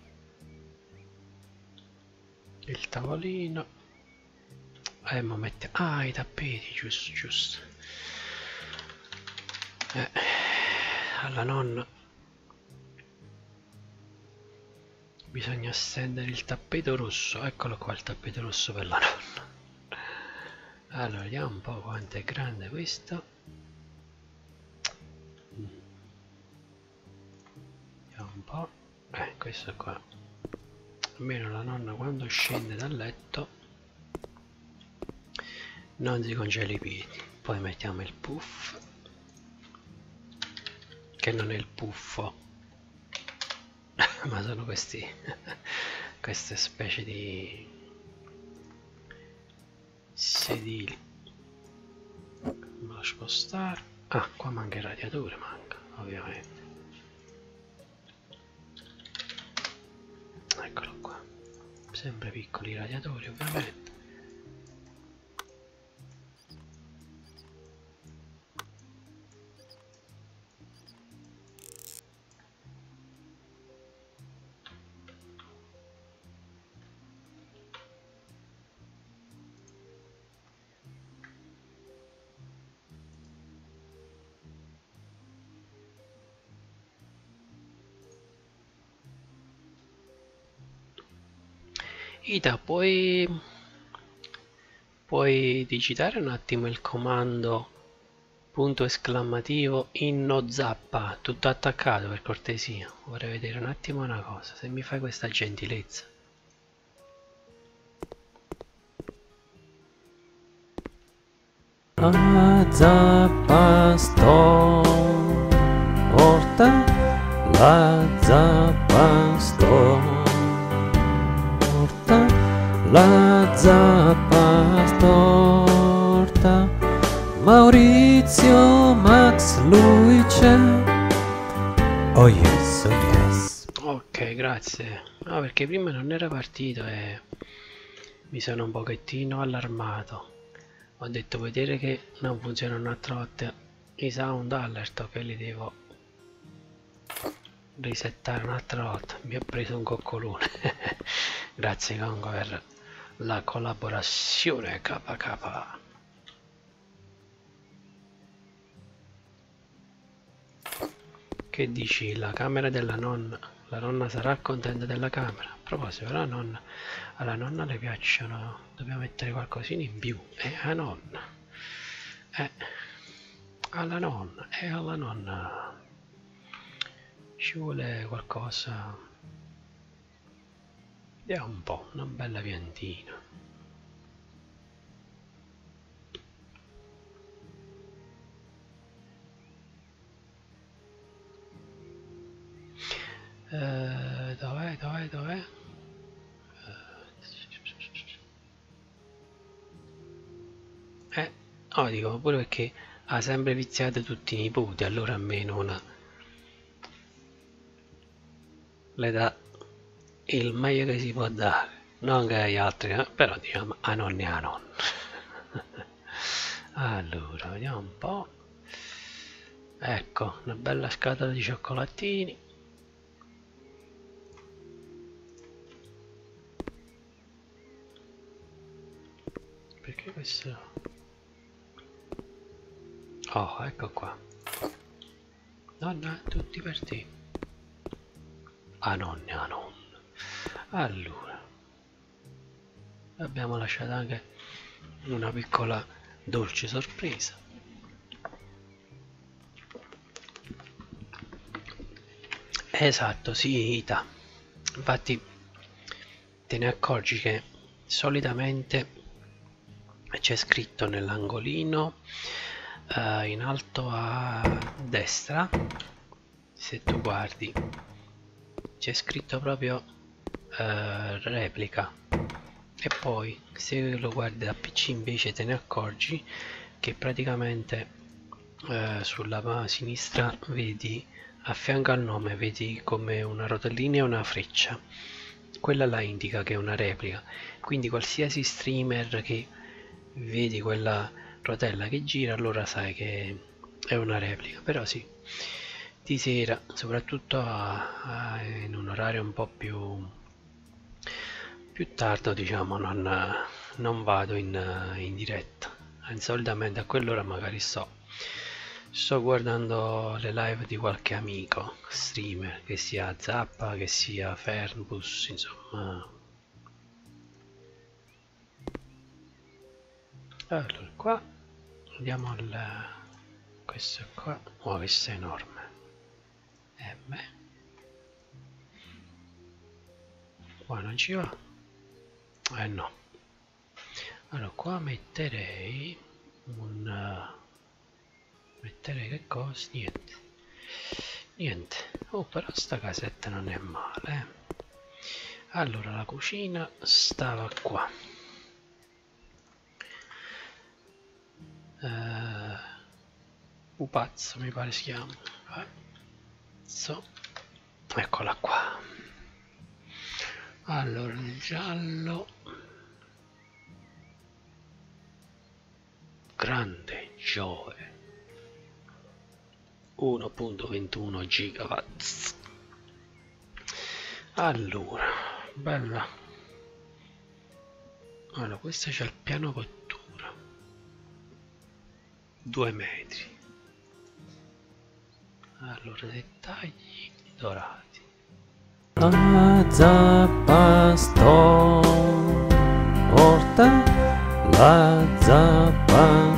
il tavolino e mo mette, ah, i tappeti, giusto. Alla nonna bisogna stendere il tappeto rosso. Eccolo qua il tappeto rosso per la nonna. Allora vediamo un po' quanto è grande questo. Vediamo un po'. Questo qua, almeno la nonna quando scende dal letto non si congela i piedi. Poi mettiamo il puff, che non è il puffo ma sono queste specie di sedili. Me lo spostare. Ah, qua manca il radiatore, manca ovviamente. Eccolo qua, sempre piccoli radiatori ovviamente. Ita, puoi digitare un attimo il comando punto esclamativo inno zappa, tutto attaccato per cortesia. Vorrei vedere un attimo una cosa, se mi fai questa gentilezza. La zappa storta, la zappa storta, la zappa storta. Maurizio, Max, lui c'è. Oh yes, oh yes. Ok, grazie. No, perché prima non era partito e mi sono un pochettino allarmato. Ho detto, vedere che non funzionano un'altra volta i sound alert, che li devo risettare un'altra volta. Mi ha preso un coccolone. Grazie Congo per la collaborazione KK. Che dici, la camera della nonna? La nonna sarà contenta della camera? A proposito, la nonna, alla nonna le piacciono, dobbiamo mettere qualcosina in più. A nonna, alla nonna ci vuole qualcosa. Vediamo un po', una bella piantina. Dov'è? No, dico pure perché ha sempre viziato tutti i nipoti, allora almeno una le dà il meglio che si può dare, non che agli altri, però diciamo a nonni e a nonna. Allora, vediamo un po'. Ecco, una bella scatola di cioccolatini. Perché questo? Oh, ecco qua. Nonna, tutti per te. A nonni, a nonna. Allora, abbiamo lasciato anche una piccola dolce sorpresa. Esatto, sì, Ita. Infatti te ne accorgi che solitamente c'è scritto nell'angolino in alto a destra, se tu guardi c'è scritto proprio replica, e poi se lo guardi da PC invece te ne accorgi che praticamente sulla sinistra vedi a fianco al nome, vedi come una rotellina e una freccia, quella la indica che è una replica, quindi qualsiasi streamer che vedi quella rotella che gira allora sai che è una replica. Però sì, di sera soprattutto in un orario un po' più tardo, diciamo, non vado in diretta. Solitamente a quell'ora magari sto guardando le live di qualche amico streamer, che sia Zappa, che sia Fernbus, insomma. Allora qua andiamo questo qua. Oh, questo è enorme. M. Qua non ci va. No, Allora qua metterei metterei che cosa? Niente. Oh, però sta casetta non è male. Allora la cucina stava qua. Pupazzo mi pare si chiama. Eccola qua. Allora il giallo, grande Giove, 1.21 gigawatts. Allora, bella. Allora, questo c'è il piano cottura, 2 metri. Allora, dettagli dorati. La zappa storta, la zappa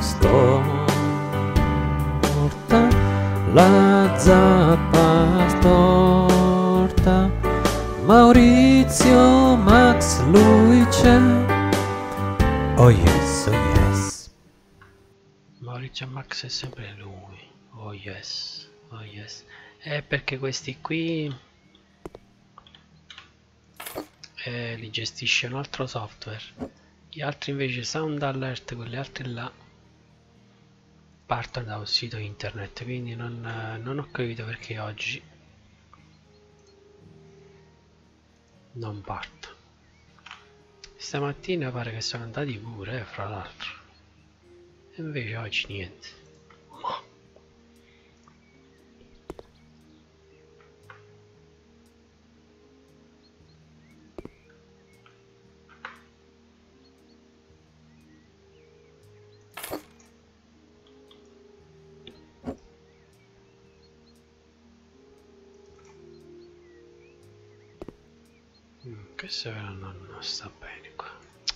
storta, la zappa storta. Maurizio, Max, lui c'è. Oh yes, oh yes. Maurizio Max è sempre lui. Oh yes, oh yes. Perché questi qui li gestisce un altro software. Gli altri invece Sound Alert, quelle altre là partono da un sito internet, quindi non ho capito perché oggi non parto. Stamattina pare che sono andati pure, fra l'altro, e invece oggi niente. Questo però non sta bene qua,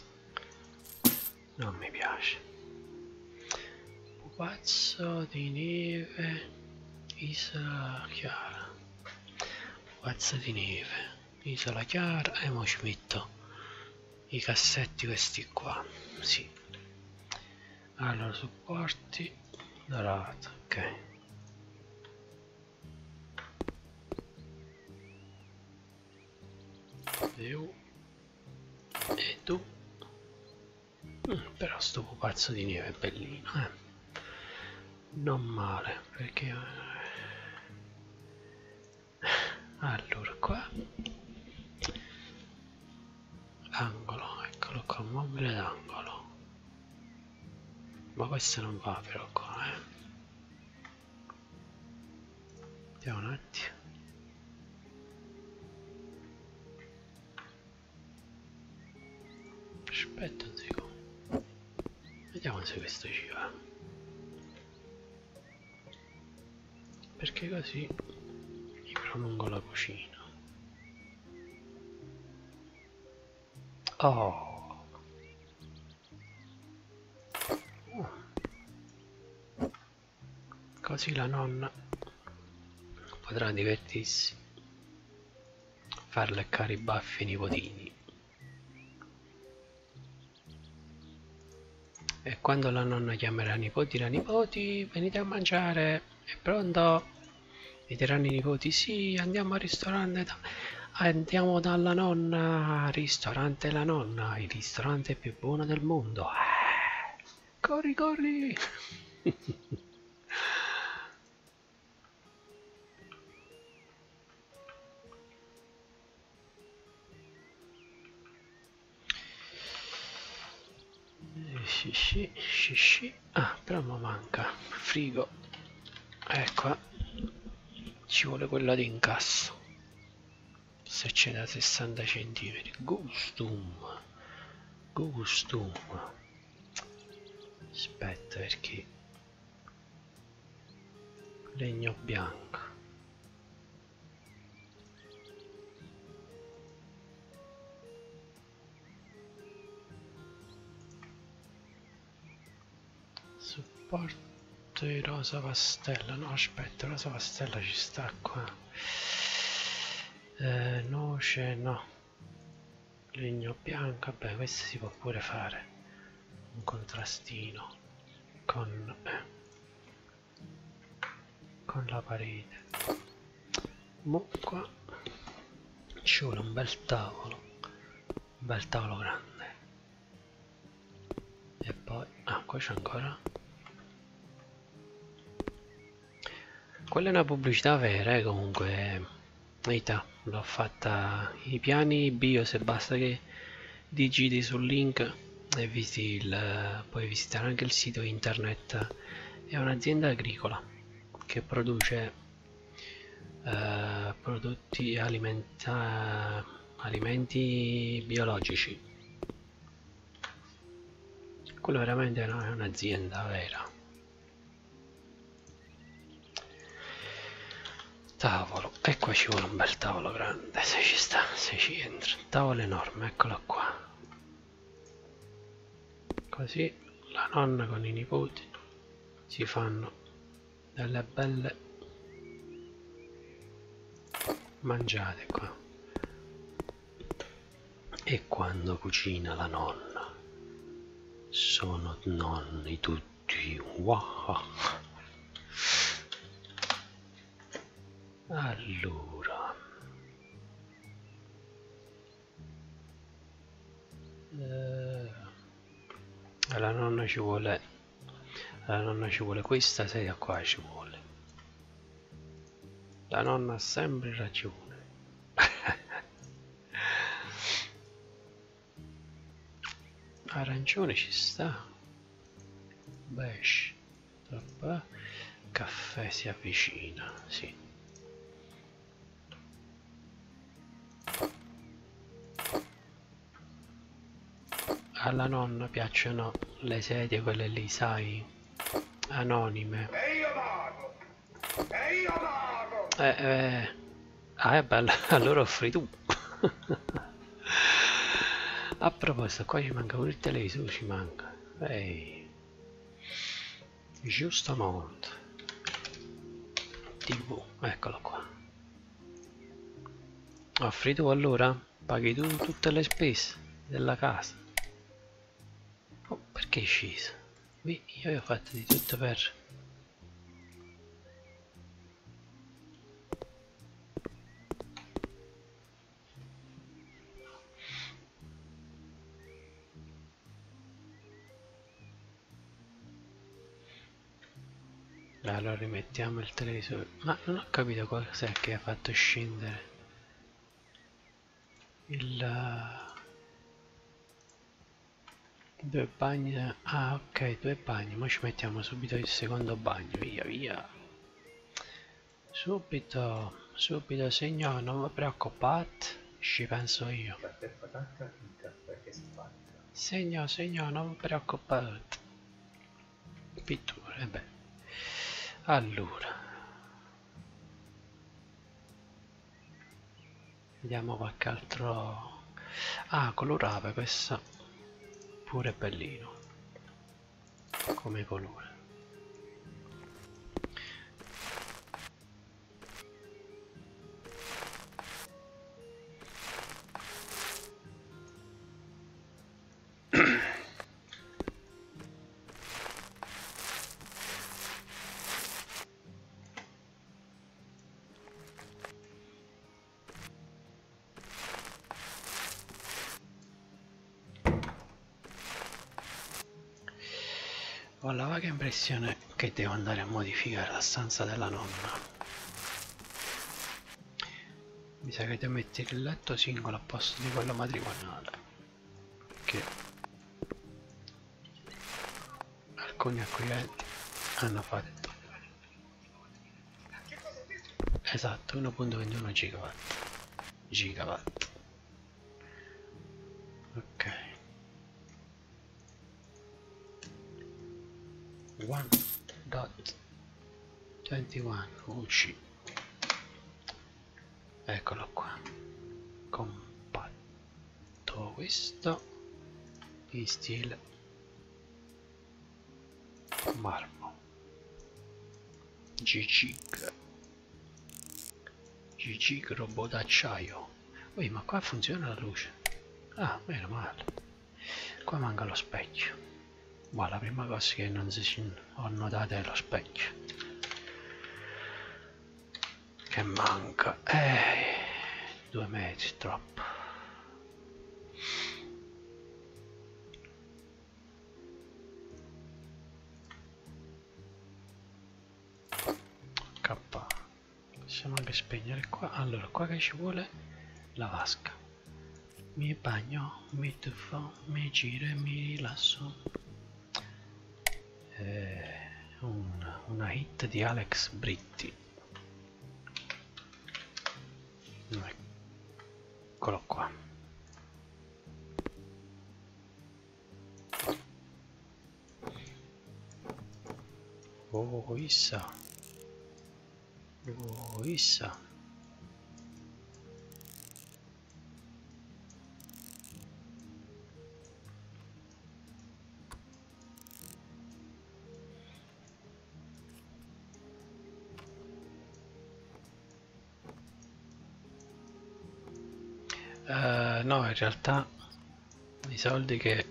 non mi piace. Pupazzo di neve, isola chiara, pupazzo di neve, isola chiara, e mo ci metto i cassetti questi qua, sì. Allora, supporti dorato, ok. E tu però sto pupazzo di neve è bellino, non male, perché allora qua angolo, eccolo qua, mobile d'angolo, ma questo non va però qua, vediamo un attimo. Aspetta un secondo, vediamo se questo ci va, perché così mi prolungo la cucina. Oh, così la nonna potrà divertirsi, far leccare i baffi ai nipotini. E quando la nonna chiamerà i nipoti, venite a mangiare, è pronto? Mi diranno i nipoti, sì, andiamo al ristorante, andiamo dalla nonna, ristorante la nonna, il ristorante più buono del mondo. Corri, corri! Sì. Ah, però mi manca frigo. Ecco, ci vuole quella di incasso. Se c'è da 60 cm. Gustum. Aspetta, perché legno bianco. Supporto di rosa pastella. No, aspetta, rosa pastella ci sta qua. Noce no. Legno bianco, vabbè, questo si può pure fare. un contrastino con la parete. Mo qua ci vuole un bel tavolo grande. E poi qua c'è ancora. Quella è una pubblicità vera, comunque. Eita, l'ho fatta. I piani bio, se basta che digiti sul link e puoi visitare anche il sito internet. È un'azienda agricola che produce prodotti alimenti biologici. Quello veramente è un'azienda vera. Tavolo, e qua ci vuole un bel tavolo grande, se ci sta, se ci entra. Tavolo enorme, eccolo qua. Così la nonna con i nipoti si fanno delle belle mangiate qua. E quando cucina la nonna sono nonni tutti wow. Allora la nonna ci vuole questa sedia qua, ci vuole. La nonna ha sempre ragione. Arancione ci sta. Beige. Caffè si avvicina, sì. Alla nonna piacciono le sedie, quelle lì, sai, anonime. E io vado! E io vado! Ah, è bella, allora offri tu. A proposito, qua ci manca pure il televisore, ci manca. Ehi, giusto molto. TV, eccolo qua. Offri tu allora? Paghi tu tutte le spese della casa. Oh, perché è sceso? Io avevo fatto di tutto per... Allora rimettiamo il televisore. Ma non ho capito cos'è che ha fatto scendere il... Due bagni. Ah, ok, due bagni. Ma ci mettiamo subito il secondo bagno. Via, via. Subito, signor, non vi preoccupate. Ci penso io. Caffè patacca, il caffè che spacca. Signor, non vi preoccupate. Pittura, beh. Allora. Vediamo qualche altro... Ah, colorava questo. Pure bellino come colore. Ho la vaga impressione che devo andare a modificare la stanza della nonna. Mi sa che devo mettere il letto singolo a posto di quello matrimoniale, perché alcuni acquirenti hanno fatto esatto 1.21 gigawatt. Ok, 1.21 UC, eccolo qua, compatto, questo in stile marmo, GG robot d'acciaio. Ui, ma qua funziona la luce. Ah, meno male. Qua manca lo specchio. Ma la prima cosa che non ho notato è lo specchio che manca. 2 metri troppo. K. Possiamo anche spegnere qua. Allora, qua che ci vuole la vasca. Mi bagno, mi tuffo, mi giro e mi rilasso. Una hit di Alex Britti. Eccolo qua. Oh, Issa. Oh, Issa. No, in realtà i soldi che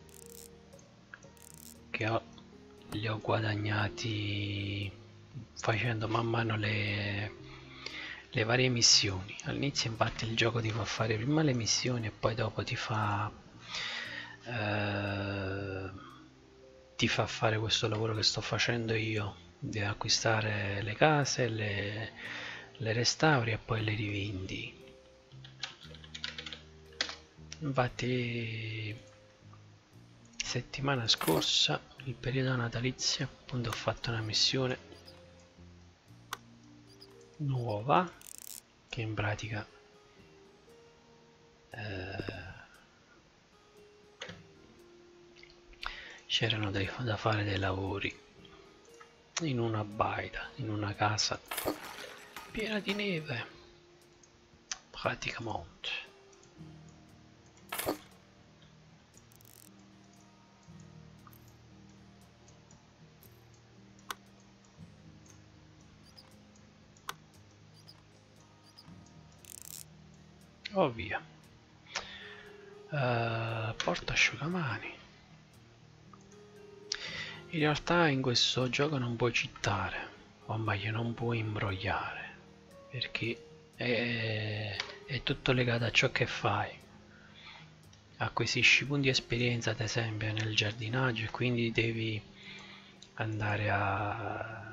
ho li ho guadagnati facendo man mano le varie missioni. All'inizio infatti il gioco ti fa fare prima le missioni e poi dopo ti fa fare questo lavoro che sto facendo io, di acquistare le case, le restauri e poi le rivendi. Infatti settimana scorsa, il periodo natalizio, appunto ho fatto una missione nuova che in pratica c'erano da fare dei lavori in una baita, in una casa piena di neve praticamente. Oh via. Porta asciugamani. In realtà in questo gioco non puoi cheatare, o meglio non puoi imbrogliare, perché è tutto legato a ciò che fai. Acquisisci punti esperienza ad esempio nel giardinaggio e quindi devi andare a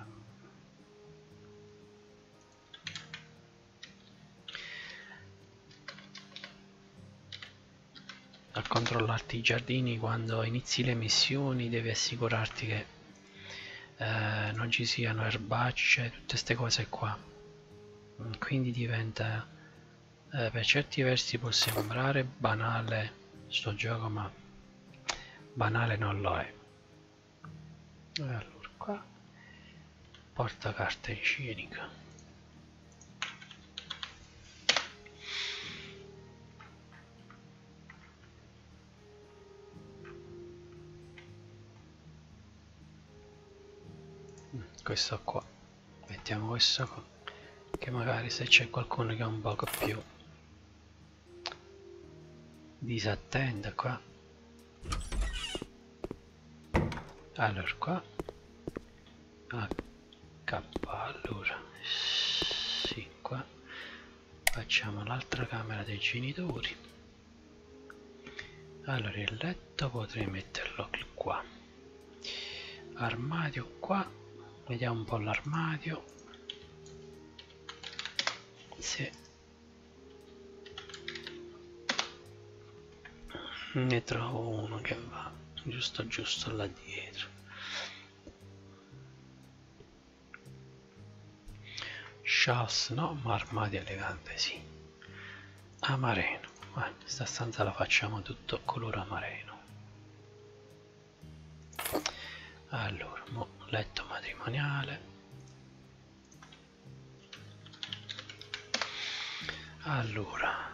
controllarti i giardini quando inizi le missioni. Devi assicurarti che non ci siano erbacce, tutte queste cose qua, quindi diventa per certi versi può sembrare banale sto gioco, ma banale non lo è. Allora qua porta carta igienica. Questo qua, mettiamo questo qua, che magari se c'è qualcuno che è un poco più disattenta qua. Allora qua H, allora sì, qua facciamo l'altra camera dei genitori. Allora il letto potrei metterlo qua, armadio qua. Vediamo un po' l'armadio, se ne trovo uno che va giusto là dietro. Shells no, ma armadio elegante sì. Amareno, questa stanza la facciamo tutto colore amareno. Allora, letto matrimoniale. Allora,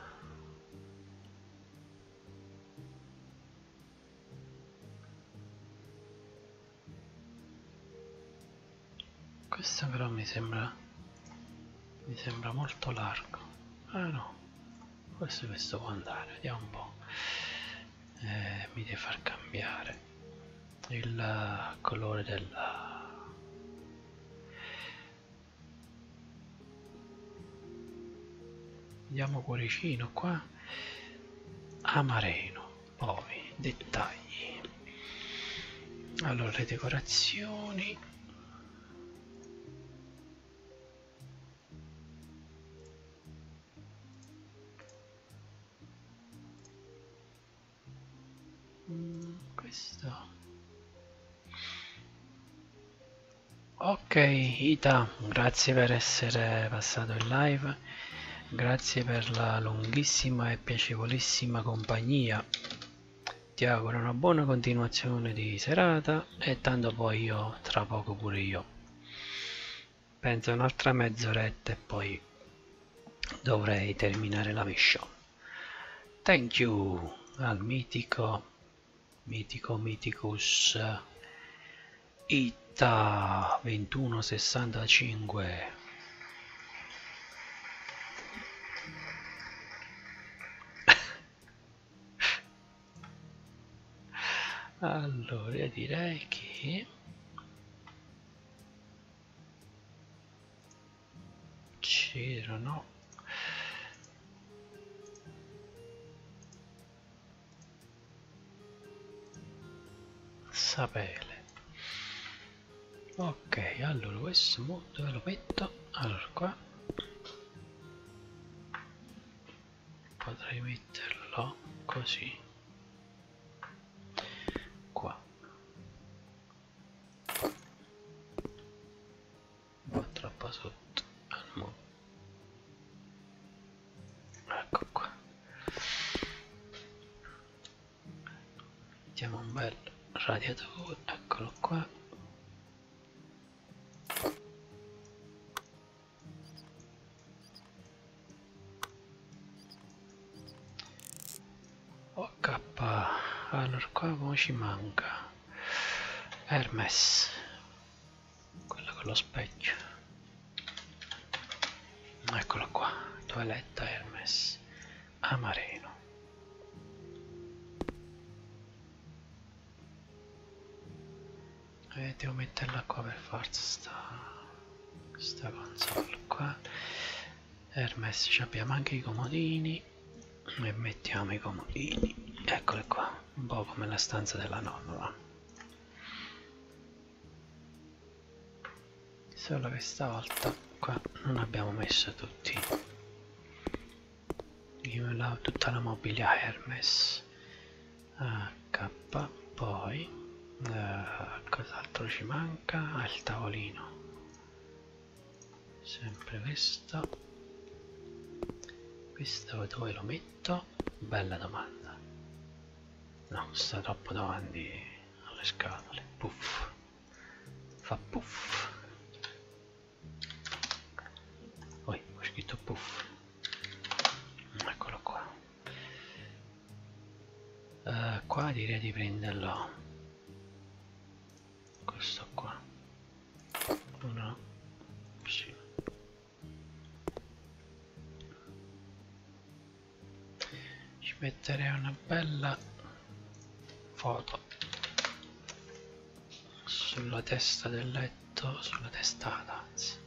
questo però mi sembra molto largo. Ah no, forse questo può andare, vediamo un po'. Mi deve far cambiare. il colore del andiamo cuoricino qua, amareno. Poi dettagli, allora le decorazioni, questo. Ok Ita, grazie per essere passato in live, grazie per la lunghissima e piacevolissima compagnia. Ti auguro una buona continuazione di serata e tanto poi io tra poco pure io penso un'altra mezz'oretta e poi dovrei terminare la mission. Thank you al Mythicus Ita 2165. Allora direi che c'erano sapele. Ok, allora questo dove lo metto? Allora qua potrei metterlo così qua, un po' troppo sotto. Ecco qua, mettiamo un bel radiatore, eccolo qua. Ok, allora qua come ci manca Hermes, quello con lo specchio, eccolo qua, toeletta Hermes amareno. E devo metterla qua per forza sta console qua. Hermes, ci abbiamo anche i comodini e mettiamo i comodini, eccoli qua, un po' come la stanza della nonna, solo che stavolta qua non abbiamo messo tutti tutta la mobilia Hermes. H, poi cos'altro ci manca? Il tavolino, sempre questo dove lo metto? Bella domanda, no, sta troppo davanti alle scatole, puff, fa puff. Poi ho scritto puff, eccolo qua. Qua direi di prenderlo questo qua, no? Sì. Ci metterei una bella foto sulla testa del letto, sulla testata anzi.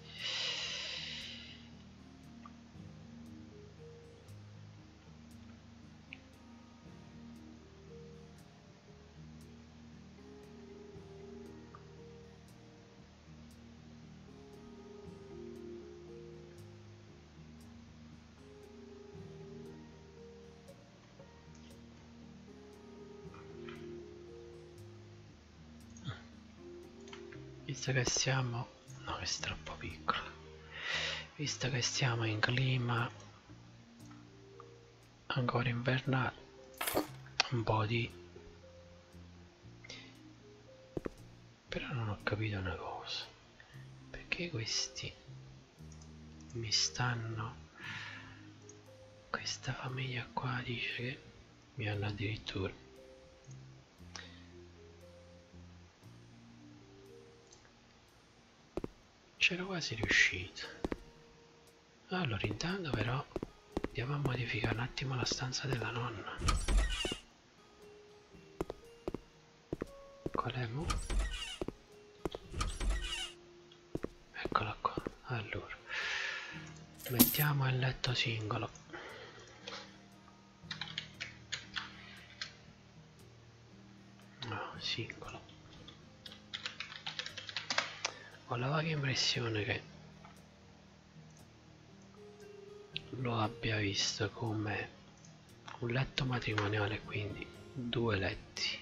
Visto che siamo, no, è troppo piccolo, visto che stiamo in clima ancora invernale, un po' di, però non ho capito una cosa, perché questi mi stanno, questa famiglia qua dice che mi hanno addirittura c'ero quasi riuscito. Allora intanto però andiamo a modificare un attimo la stanza della nonna. Qual è mo? Eccola qua. Allora, mettiamo il letto singolo. No, singolo. Ho la vaga impressione che lo abbia visto come un letto matrimoniale, quindi 2 letti.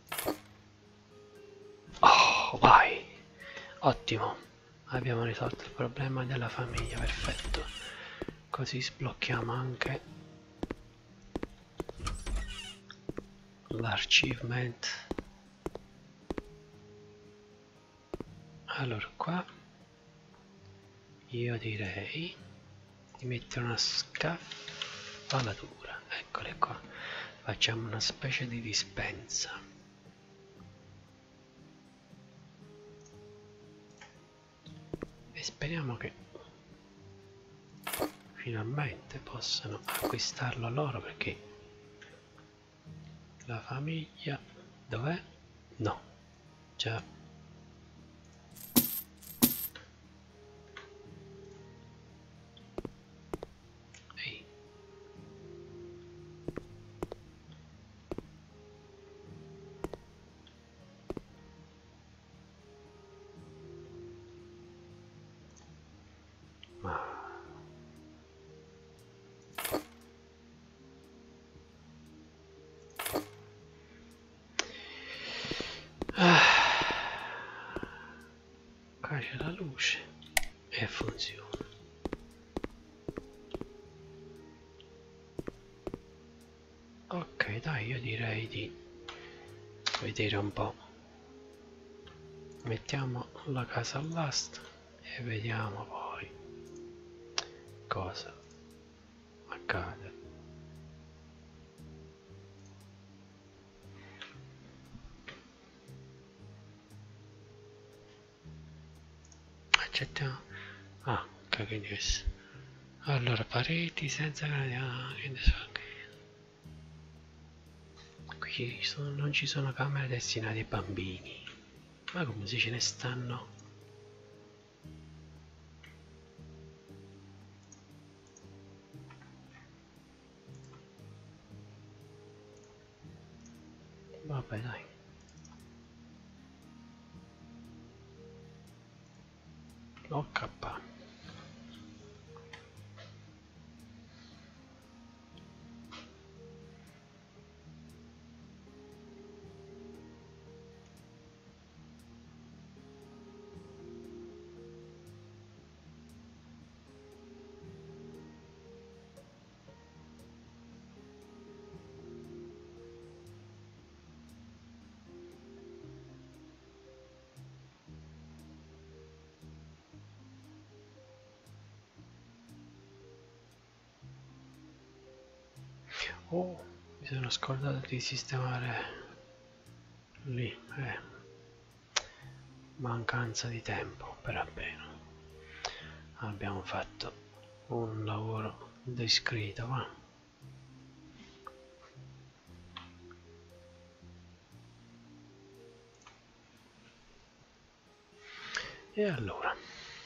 Oh, vai! Ottimo! Abbiamo risolto il problema della famiglia, perfetto. Così sblocchiamo anche l'achievement. Allora qua io direi di mettere una scaffalatura, eccole qua. Facciamo una specie di dispensa. E speriamo che finalmente possano acquistarlo loro, perché la famiglia dov'è? No, già. Ehi. Ma qua c'è la luce e funziona. Ok, dai, io direi di vedere un po'. Mettiamo la casa all'asta e vediamo poi cosa accade. Accettiamo. Ah, ok, quindi questo. Allora, pareti senza gradi. Qui non ci sono camere destinate ai bambini. Ma come se ce ne stanno? Vabbè, dai. Ok. Oh, mi sono scordato di sistemare lì, mancanza di tempo, però bene, abbiamo fatto un lavoro discreto, va. E allora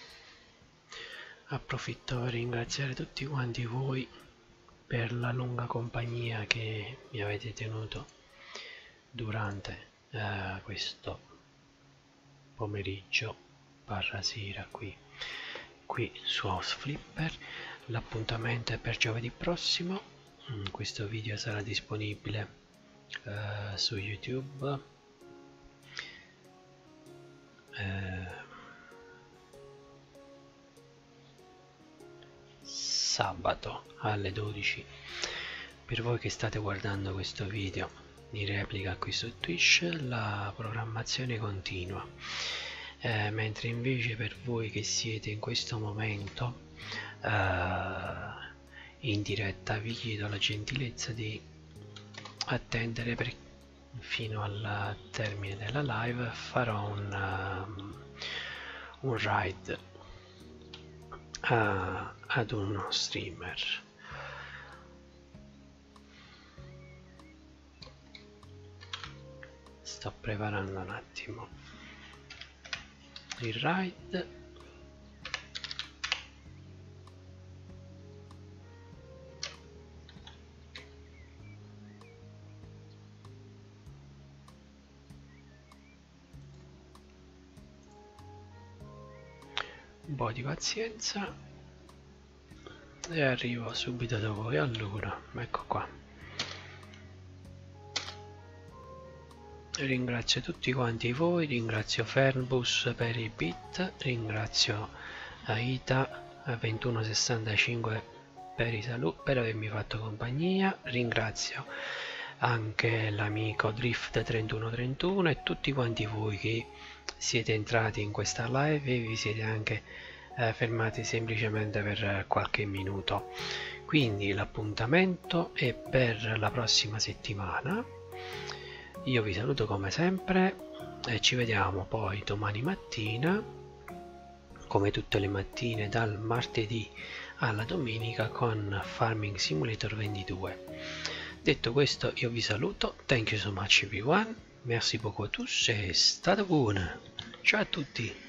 approfitto per ringraziare tutti quanti voi per la lunga compagnia che mi avete tenuto durante questo pomeriggio barra sera qui su House Flipper. L'appuntamento è per giovedì prossimo. Questo video sarà disponibile su YouTube sabato alle 12. Per voi che state guardando questo video in replica qui su Twitch, la programmazione continua, mentre invece per voi che siete in questo momento in diretta vi chiedo la gentilezza di attendere fino al termine della live. Farò un raid ad uno streamer. sto preparando un attimo il raid. Un po' di pazienza e arrivo subito dopo. E allora, ecco qua. Ringrazio tutti quanti voi, ringrazio Fernbus per i bit, ringrazio Aita 2165 per i saluti, per avermi fatto compagnia, ringrazio anche l'amico Drift 3131 e tutti quanti voi che siete entrati in questa live e vi siete anche fermati semplicemente per qualche minuto. Quindi l'appuntamento è per la prossima settimana. Io vi saluto come sempre e ci vediamo poi domani mattina, come tutte le mattine dal martedì alla domenica, con Farming Simulator 22. Detto questo, io vi saluto, thank you so much everyone, merci beaucoup à tous e state buone, ciao a tutti.